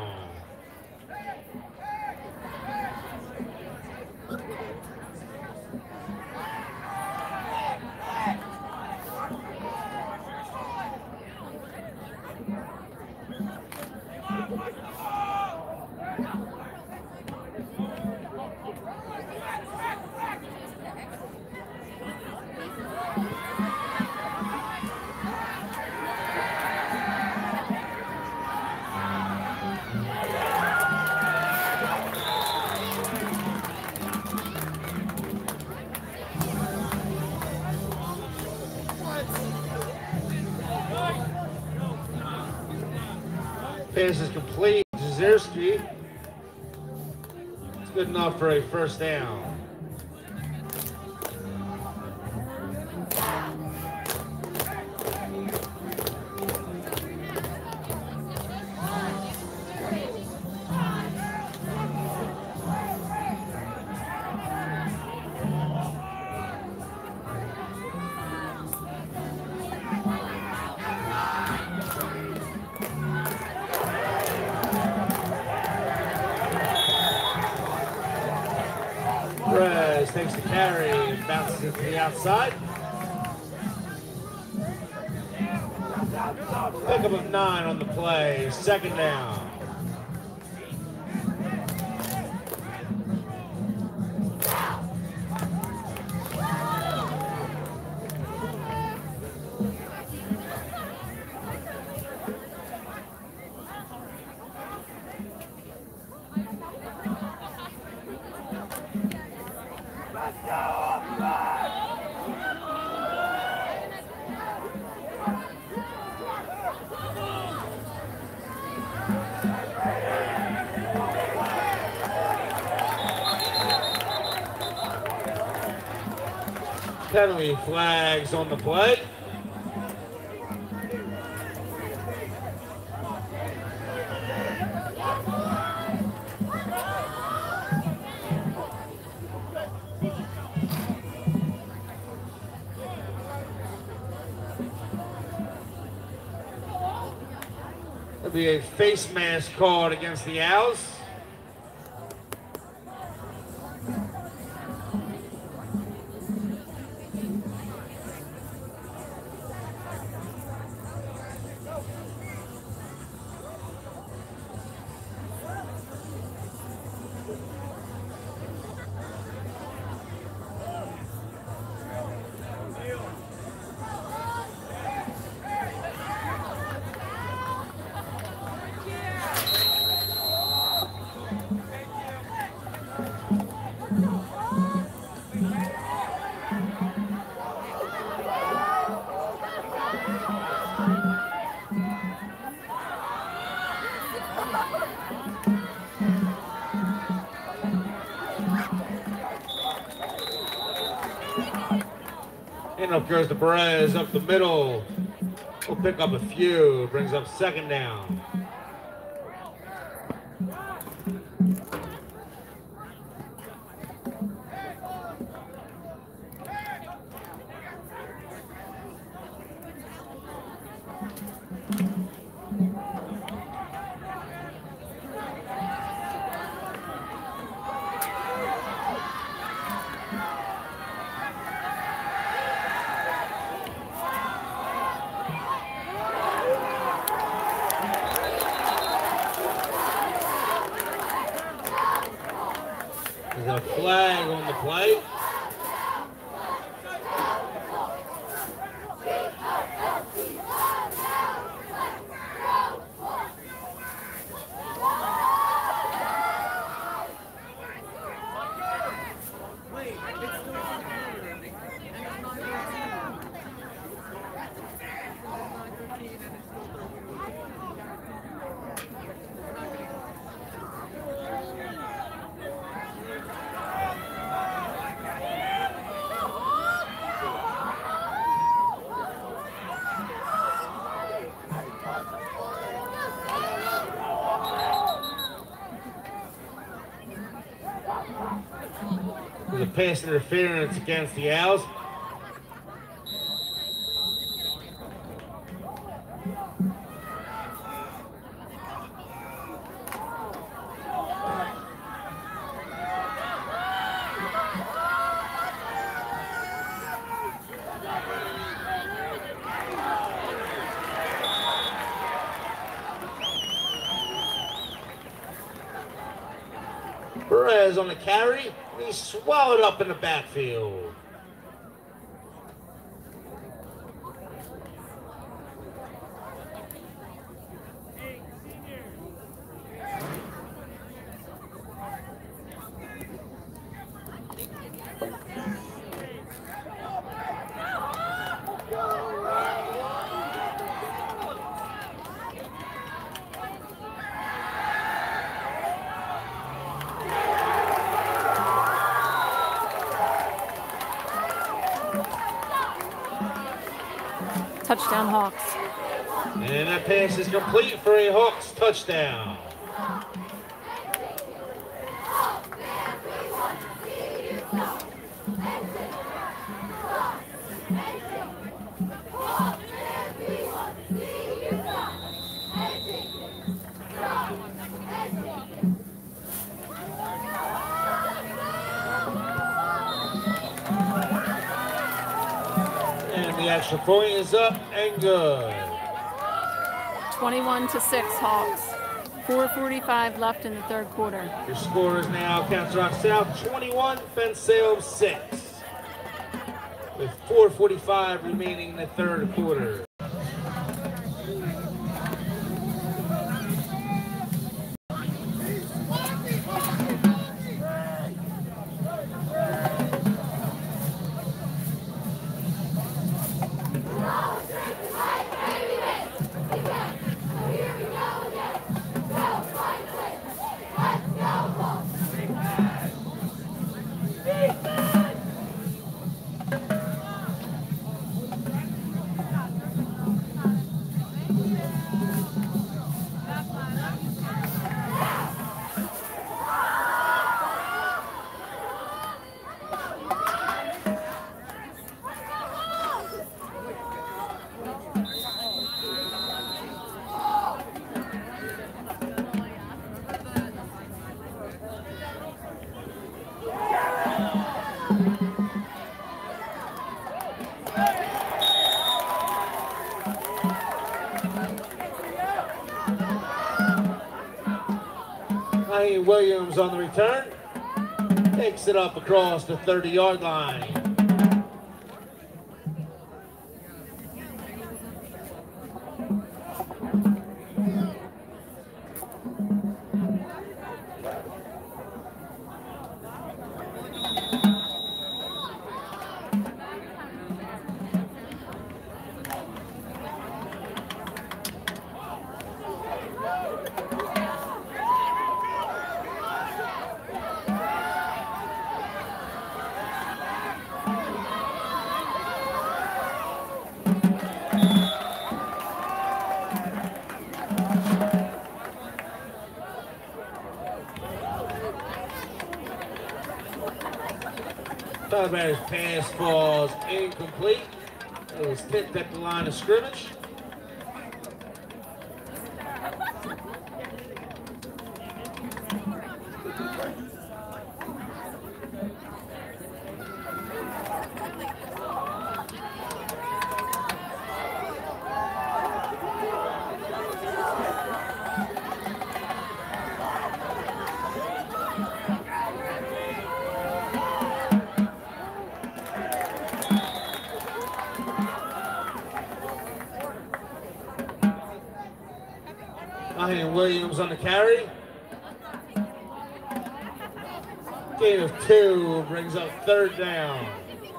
Pass is complete. Zerski. It's good enough for a first down. Perez takes the carry and bounces it to the outside. Pickup of nine on the play, second down. Penalty flags on the play. There'll be a face mask called against the Owls. And up goes the Perez up the middle. We'll pick up a few. Brings up second down. There's a flag on the play. There's a pass interference against the Owls. Perez on the carry. He's swallowed up in the backfield. Touchdown, Hawks. And that pass is complete for a Hawks touchdown. The extra point is up and good. twenty-one to six Hawks. four forty-five left in the third quarter. Your score is now Council Rock South twenty-one, Bensalem six. With four forty-five remaining in the third quarter. Williams on the return. Takes it up across the thirty-yard line. Tyler's pass falls incomplete. It was tipped at the line of scrimmage. Ryan Williams on the carry. Gain of two brings up third down.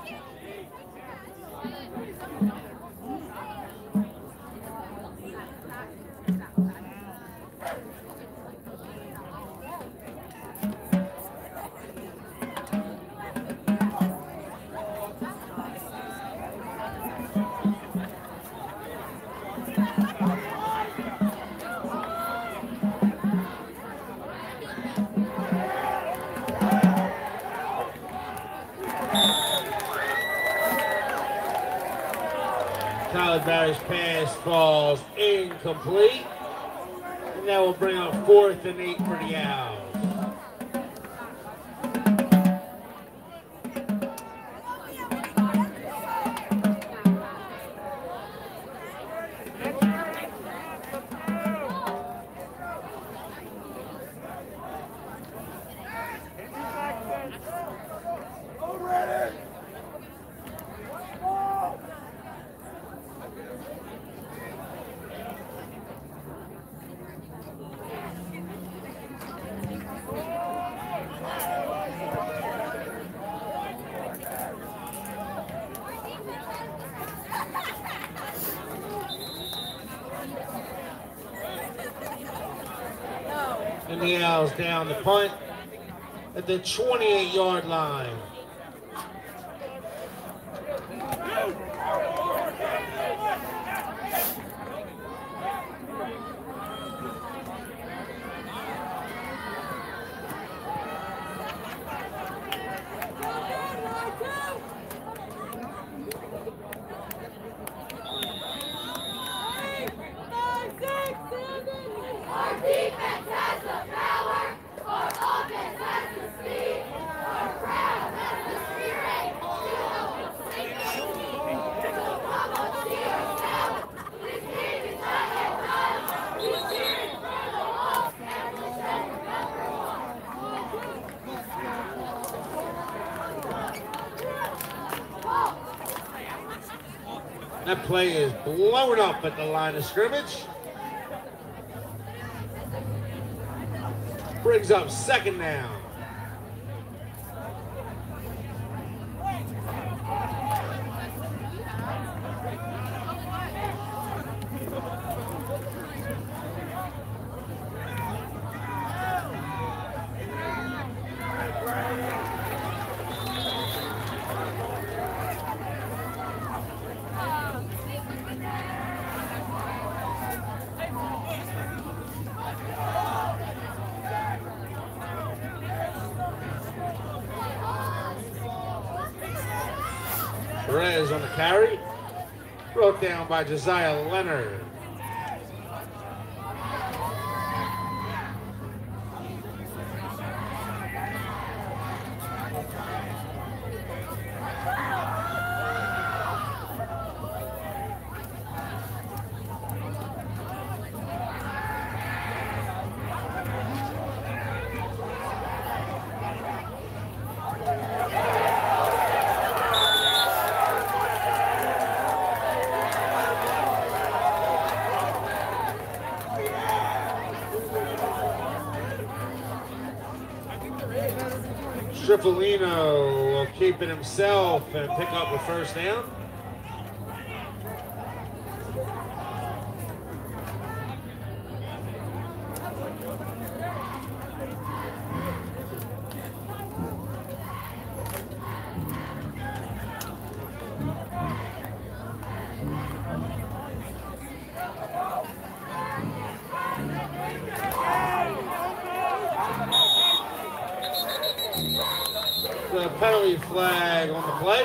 Barry's pass falls incomplete. And that will bring up fourth and eight for the Owls. And the Owls down the punt at the twenty-eight yard line. That play is blown up at the line of scrimmage. Brings up second down. Perez on the carry, brought down by Josiah Leonard. Tripolino will keep it himself and pick up the first down. The penalty flag on the play.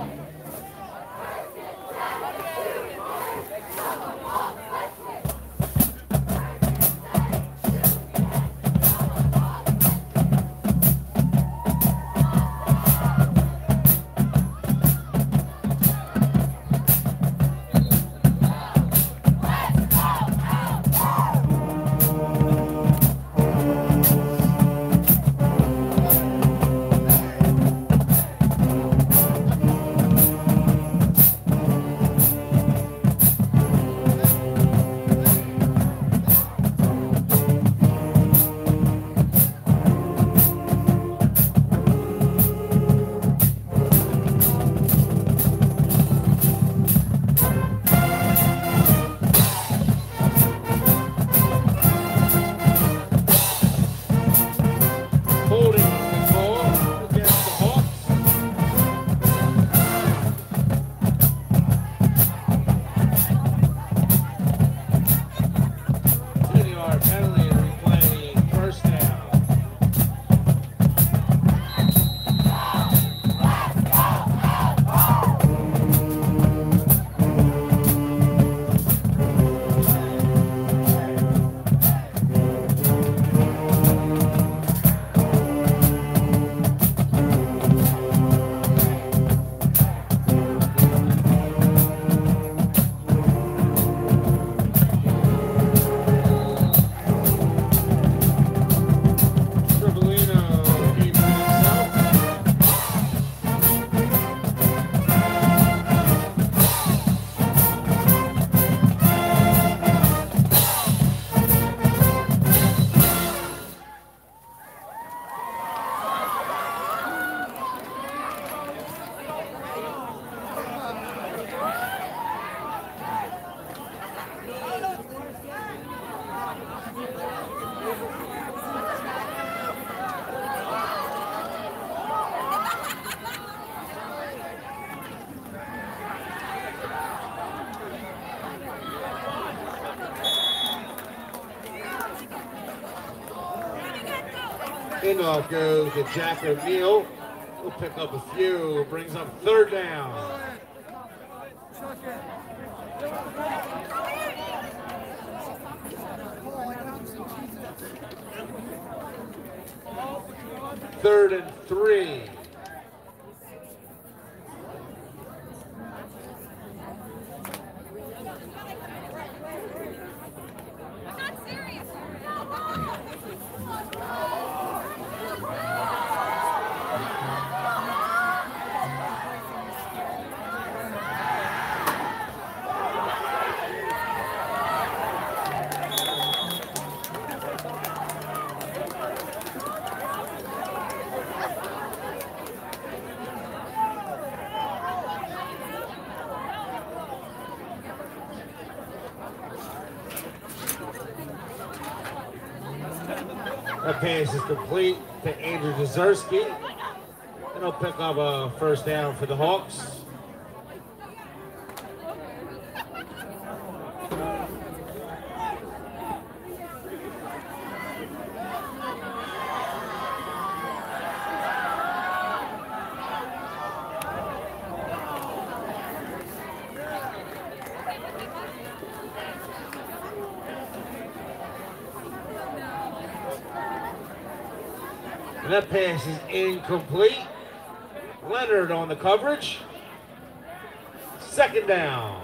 In off goes to Jack O'Neal. We'll pick up a few. Brings up third down. Third and three. That pass is complete to Andrew Jezierski, and he'll pick up a first down for the Hawks. And that pass is incomplete. Leonard on the coverage. Second down.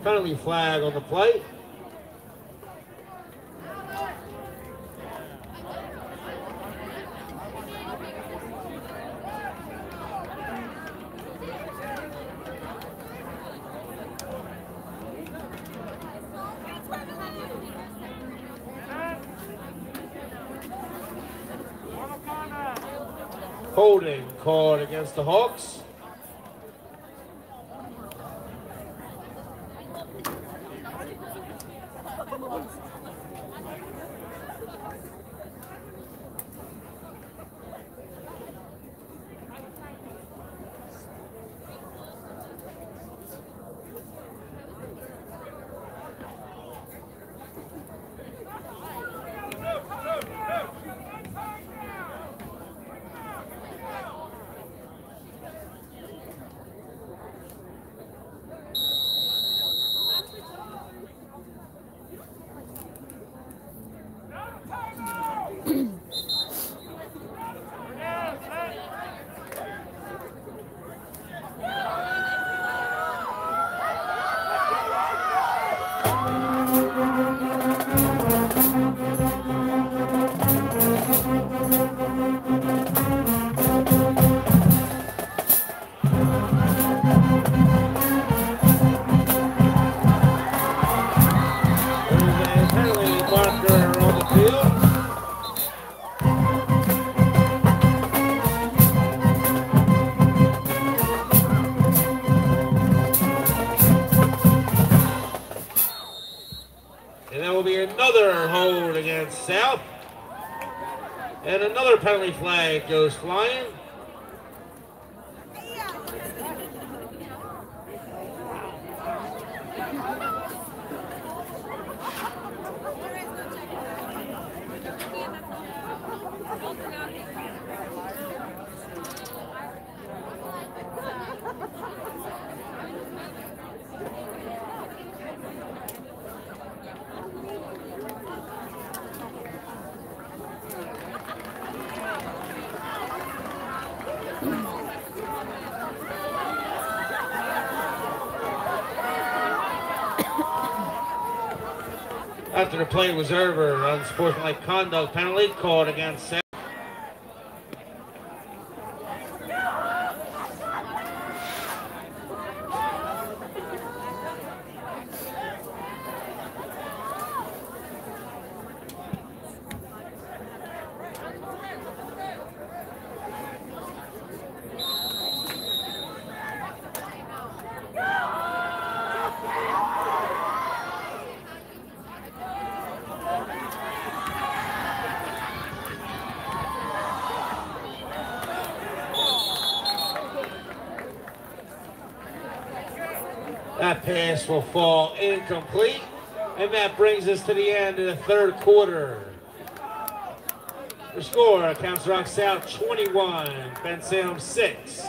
penalty flag on the play. Holding called against the Hawks. South, and another penalty flag goes flying. After the play was over, unsportsmanlike conduct penalty called against South. That pass will fall incomplete, and that brings us to the end of the third quarter. The score, Council Rock South twenty-one, Bensalem six.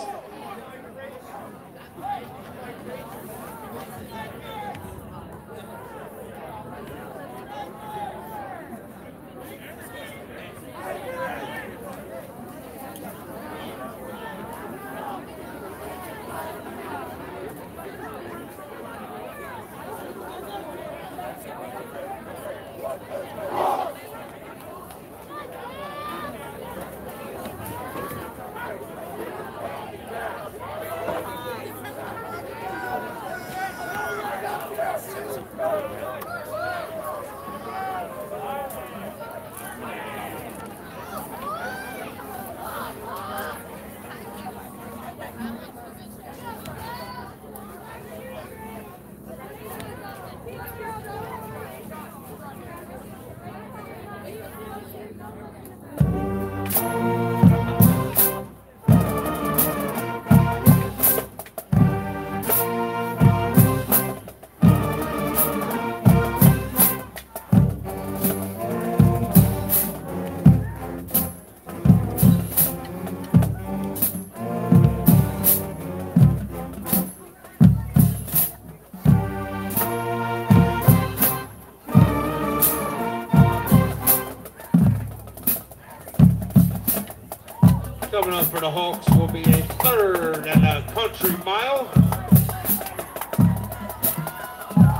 Coming up for the Hawks will be a third and a country mile.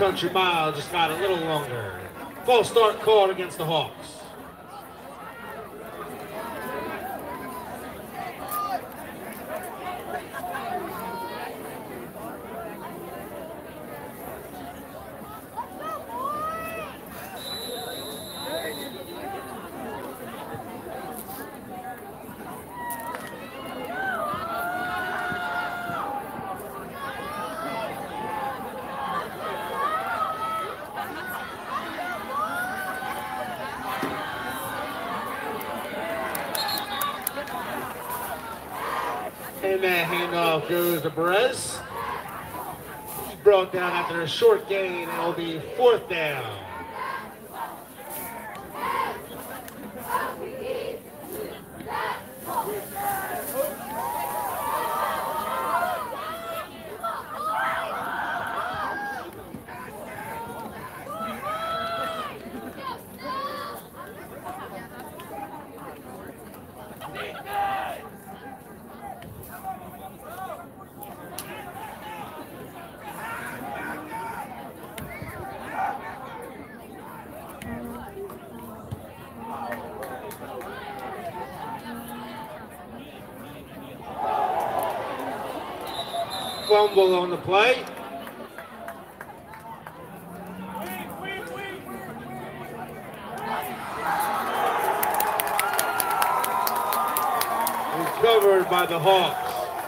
country mile just got a little longer. False start called against the Hawks. And that handoff goes to Perez. He's brought down after a short gain, and it'll be fourth down. Fumble on the play. Recovered by the Hawks.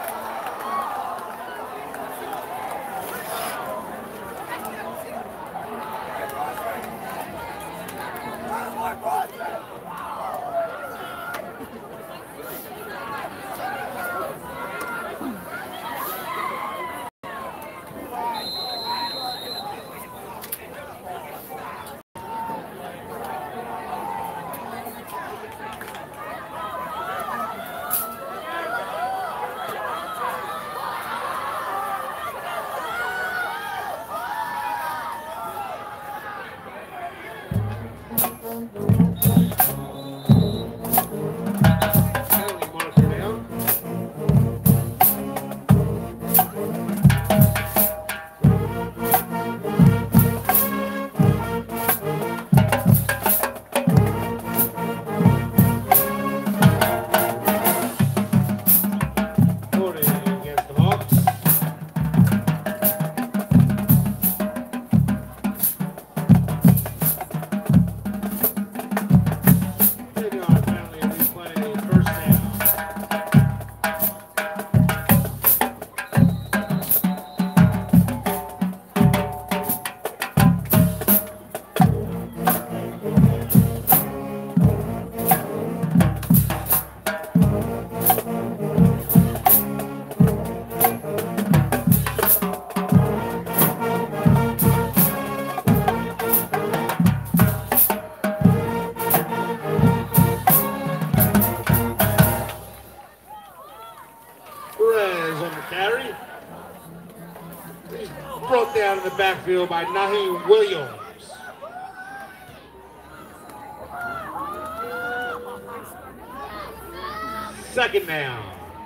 Down in the backfield by Naheem Williams. Second down.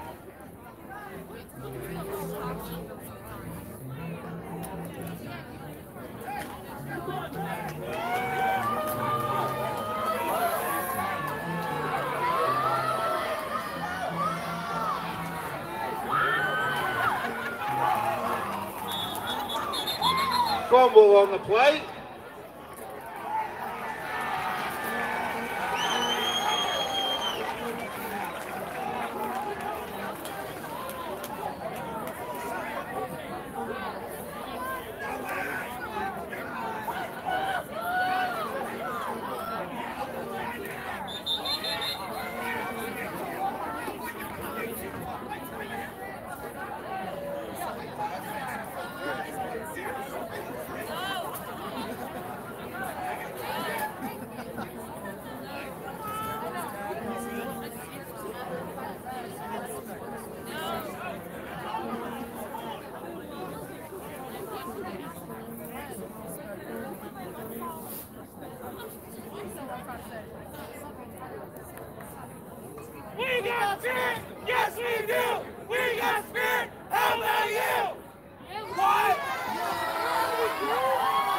Fumble on the play. We got spirit! Yes, we do! We got spirit! How about you? What?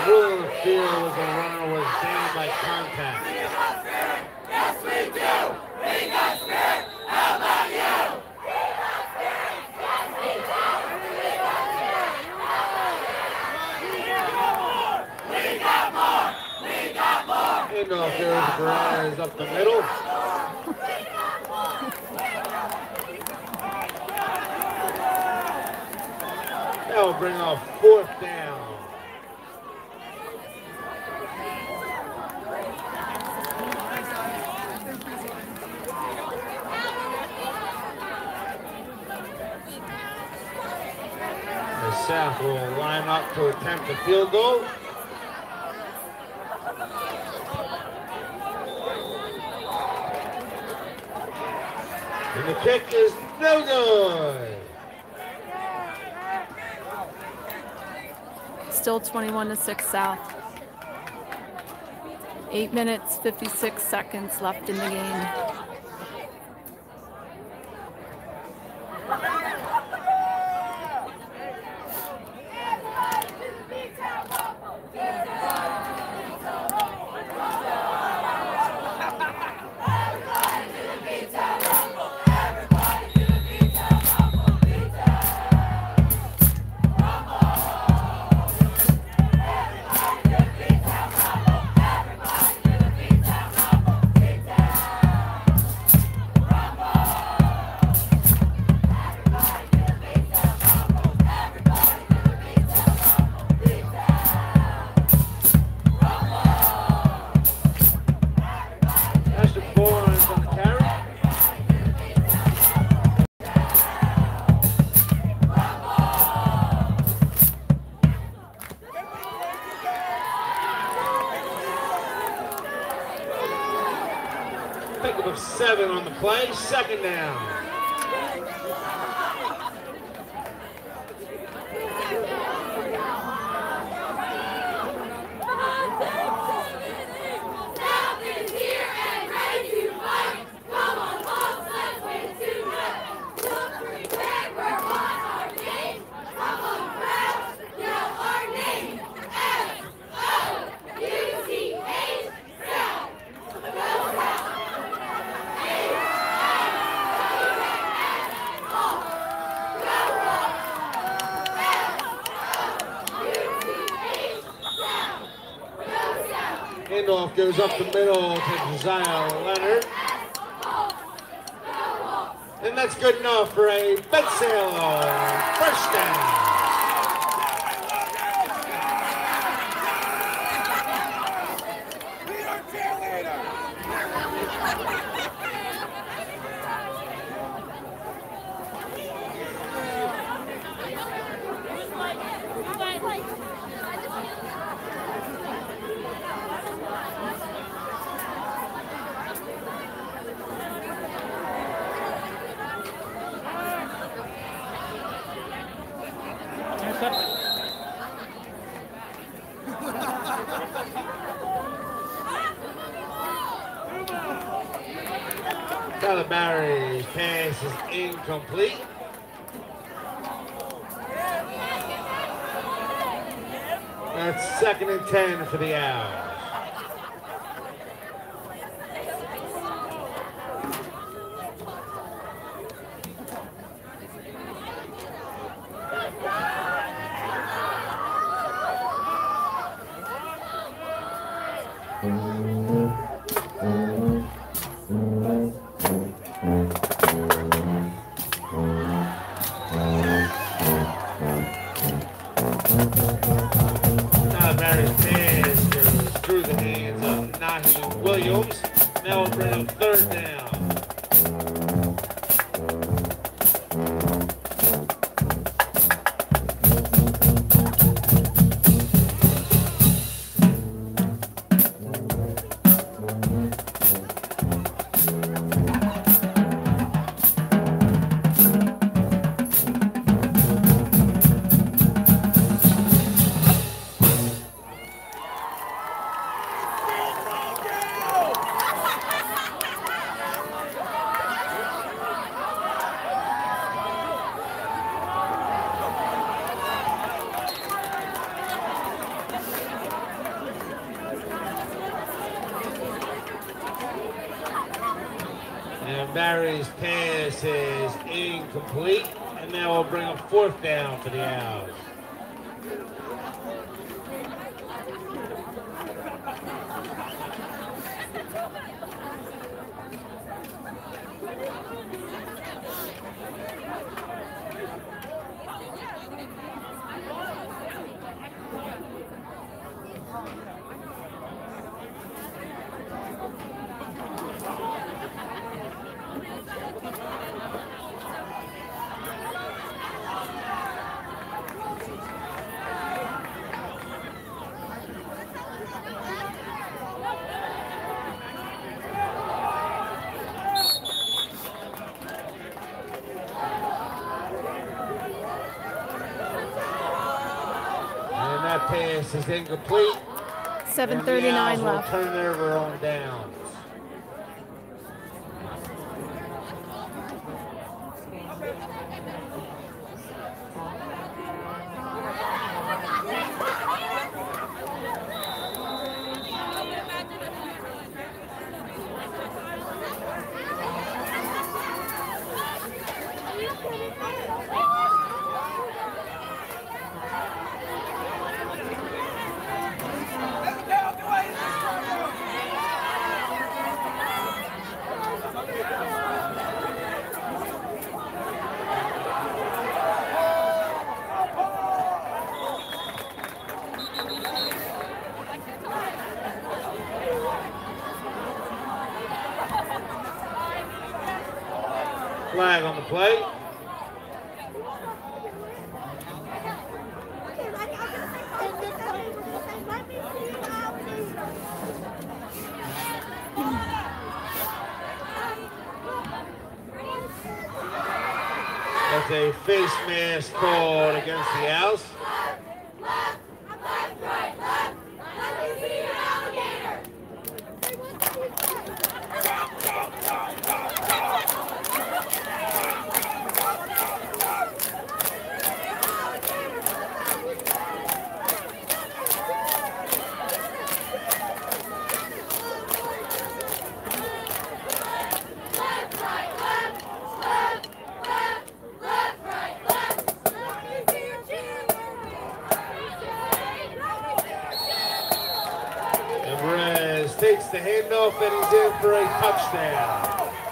rule of the field was the runner was down by contact. We got spirit. Yes, we do. We got spirit. How about you? We got spirit. Yes, we do. We got spirit. How about you? We got more. We got more. We got more. And off goes Perez up the middle. That will bring off fourth down. The South will line up to attempt a field goal. And the kick is no good. Still twenty-one to six South. Eight minutes, fifty-six seconds left in the game. Pickup of seven on the play, second down. Handoff goes up the middle to Josiah Leonard. And that's good enough for a Bensalem first down. Tyler Barry's pass is incomplete. That's second and ten for the Owls. Now we'll bring up third down. And Barry's pass is incomplete. And now we'll bring a fourth down for the Owls. Pass is incomplete. seven thirty-nine left. left. Turnover on downs. Flag on the play. That's a face mask called against the Owls. Takes the handoff and he's in for a touchdown.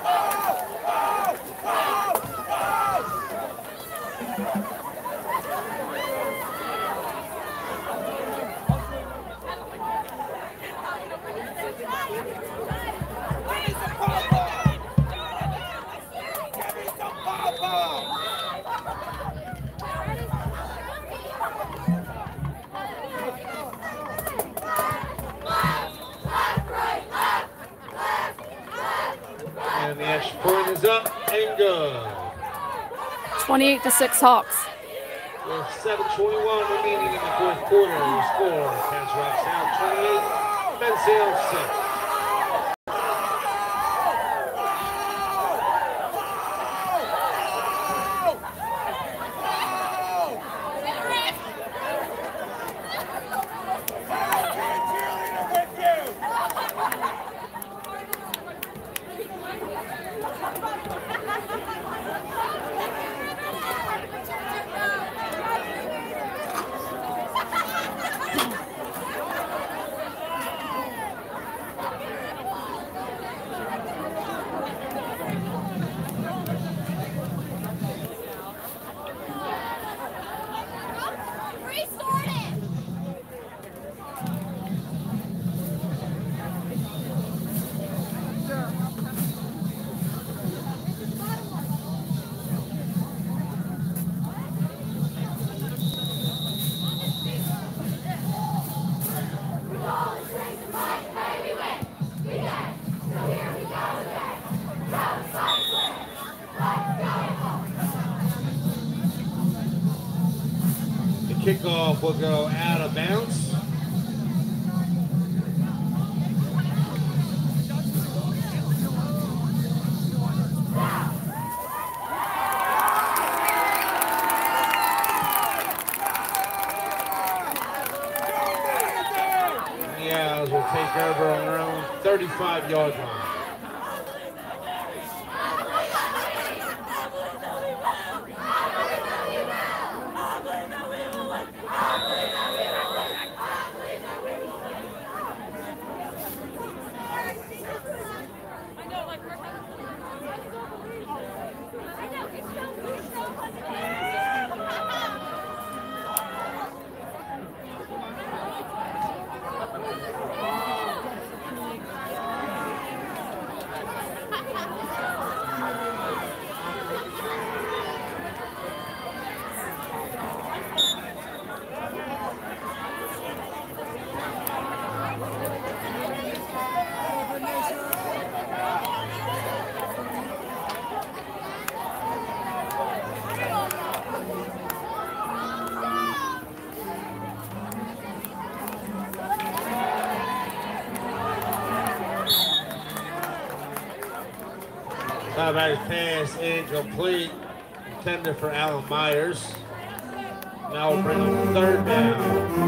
And the extra point is up and good. twenty-eight to six Hawks. With seven twenty-one remaining in the fourth quarter, the score, Council Rock South twenty-eight, Bensalem six. Kickoff will go out of bounds. The Owls will take over on their own thirty-five yard line. Tyler Barry's pass incomplete. Intended for Alan Myers. Now we'll bring him third down.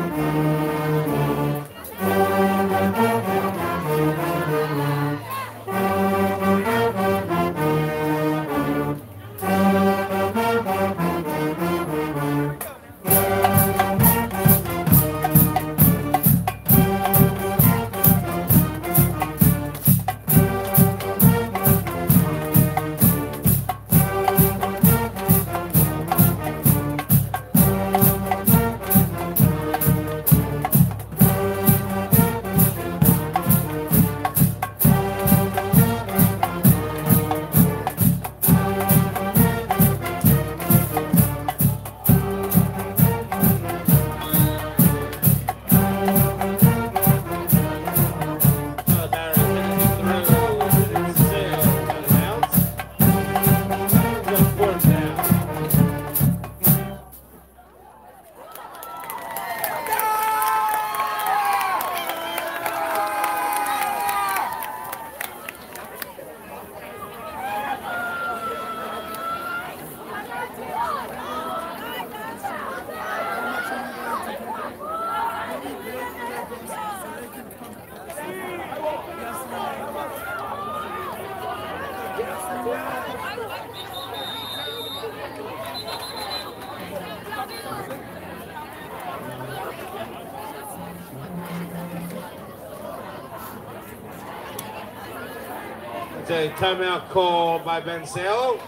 It's a timeout call by Bensalem.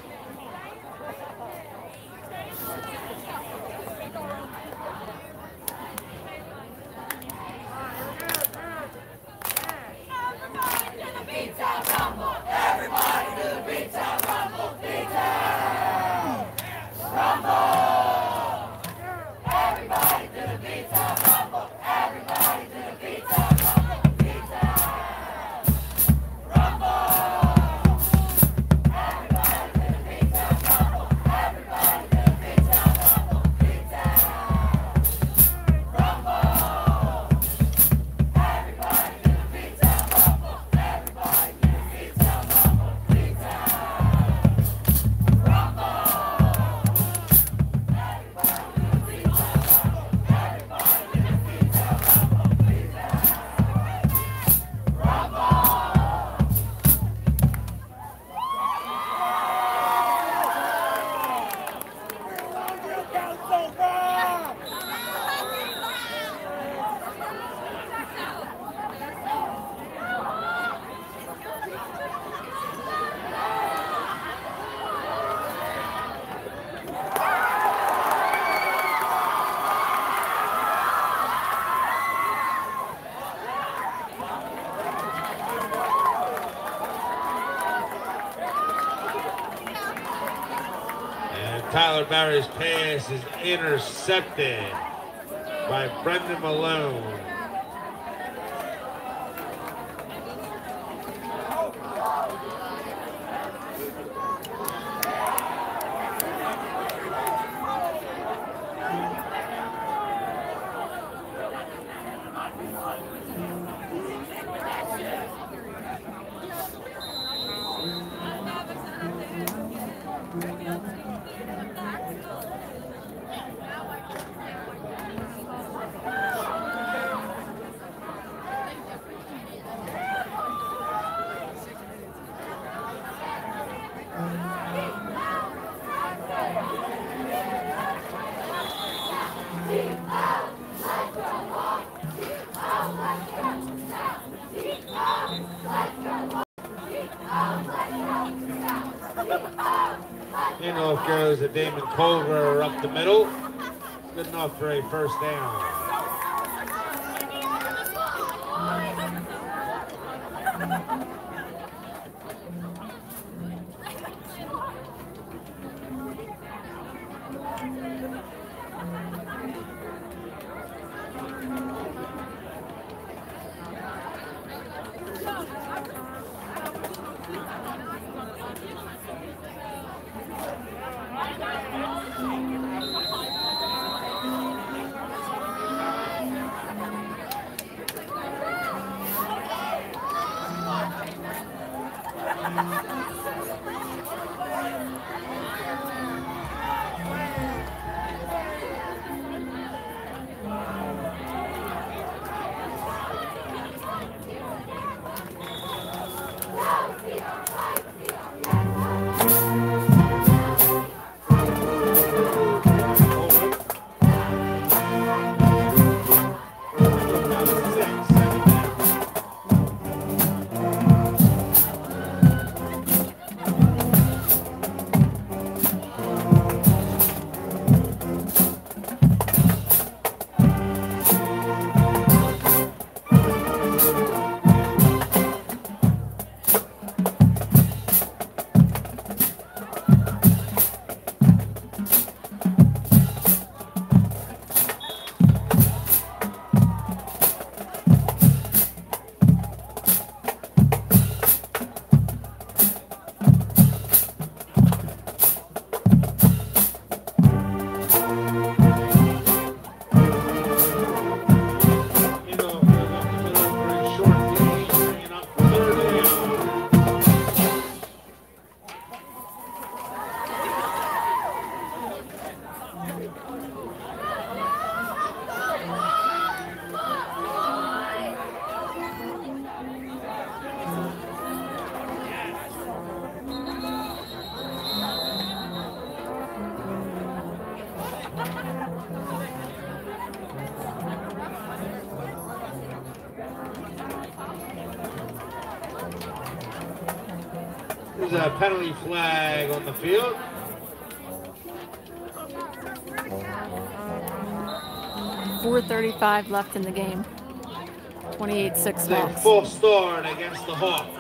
Tyler Barry's pass is intercepted by Brendan Malone. In off goes a Damon Culver up the middle. Good enough for a first down. There's a penalty flag on the field. four thirty-five left in the game. twenty-eight six It's a Hawks. false start against the Hawks.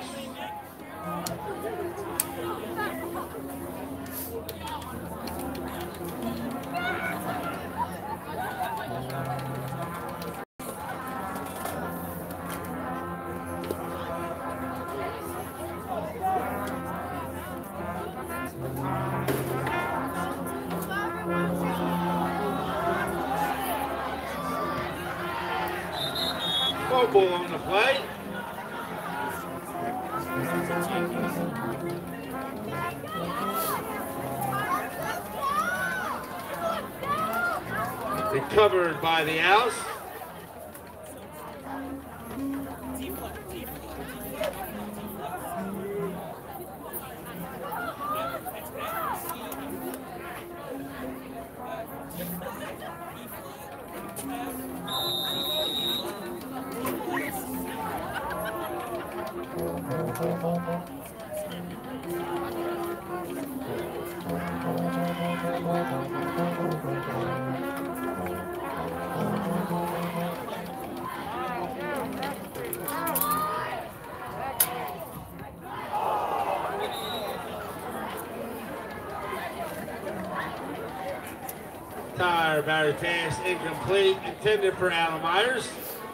Fumble on the play. Recovered by the Owls. Tyler Barry pass incomplete, intended for Alan Myers.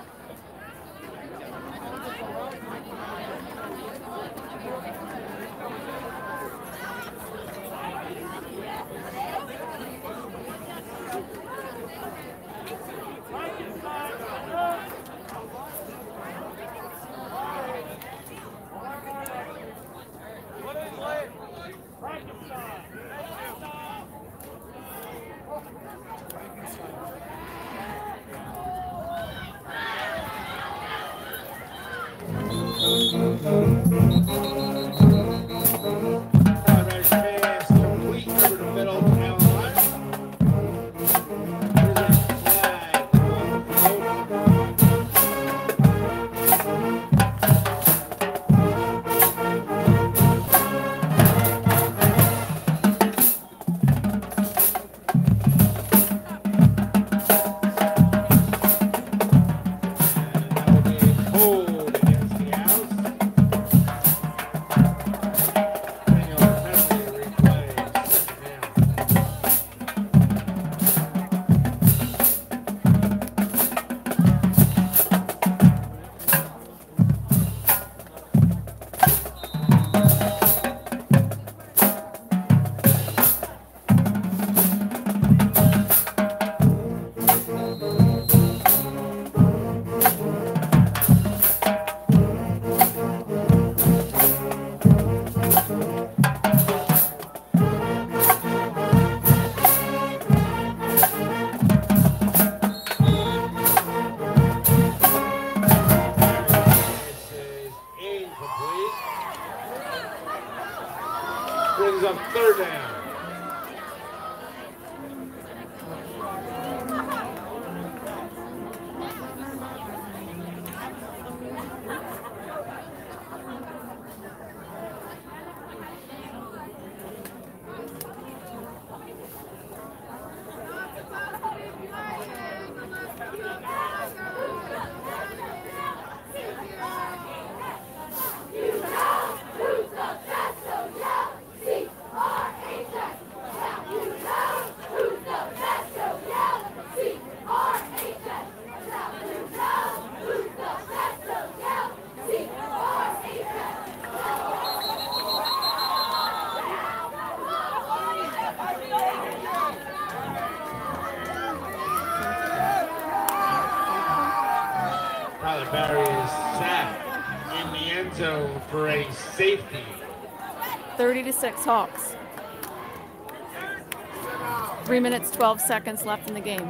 Brings up third down. Barry is sacked in the end zone for a safety. thirty to six Hawks. Three minutes, twelve seconds left in the game.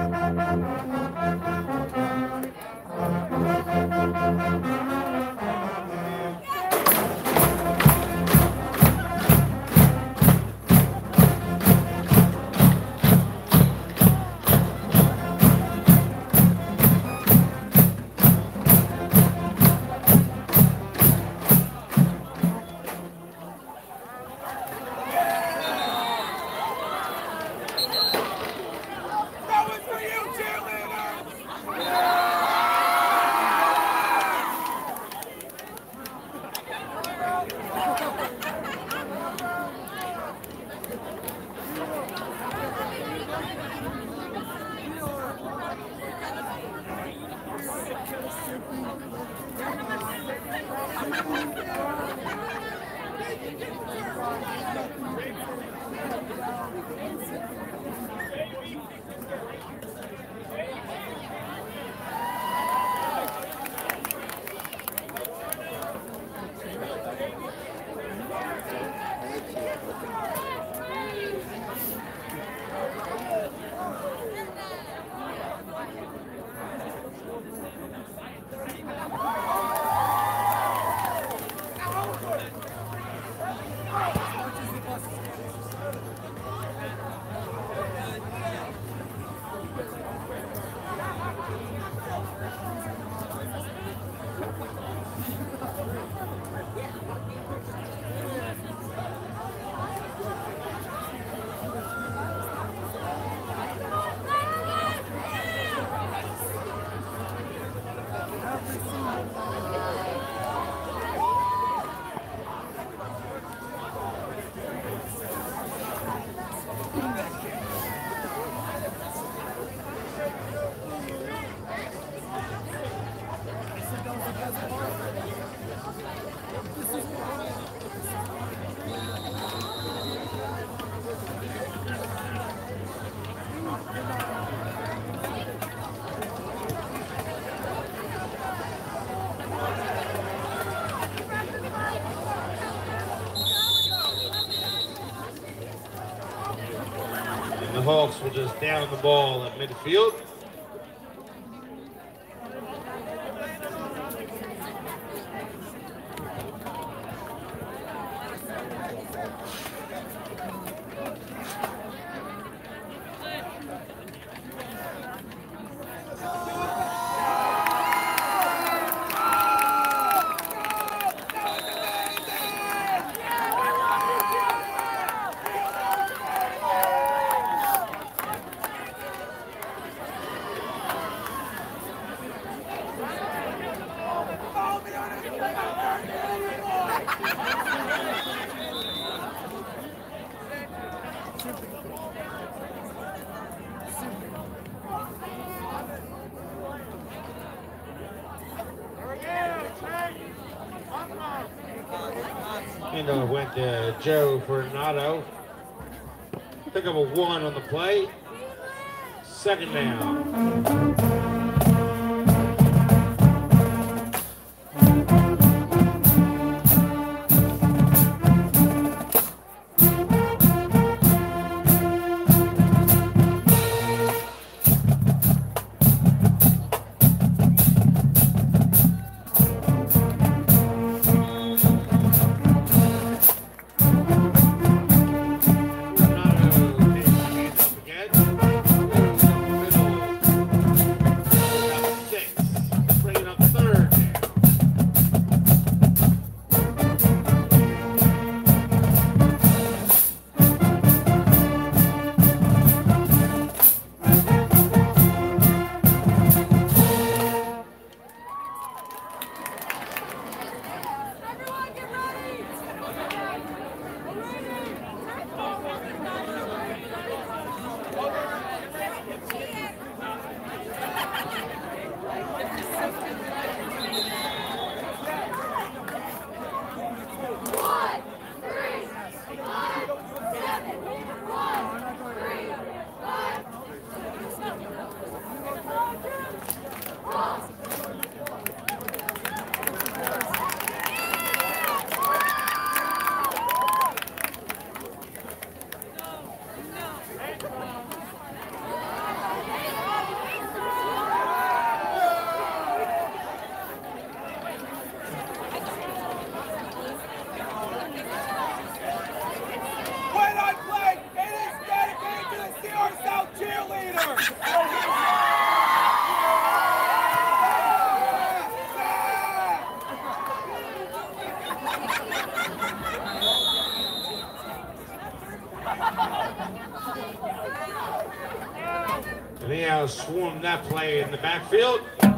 The Hawks will just down the ball at midfield. And it went to Joe Fernando. Pick up a one on the play. Second down. Fernando takes his hands up again. Moves up the middle. And he outswarmed that play in the backfield.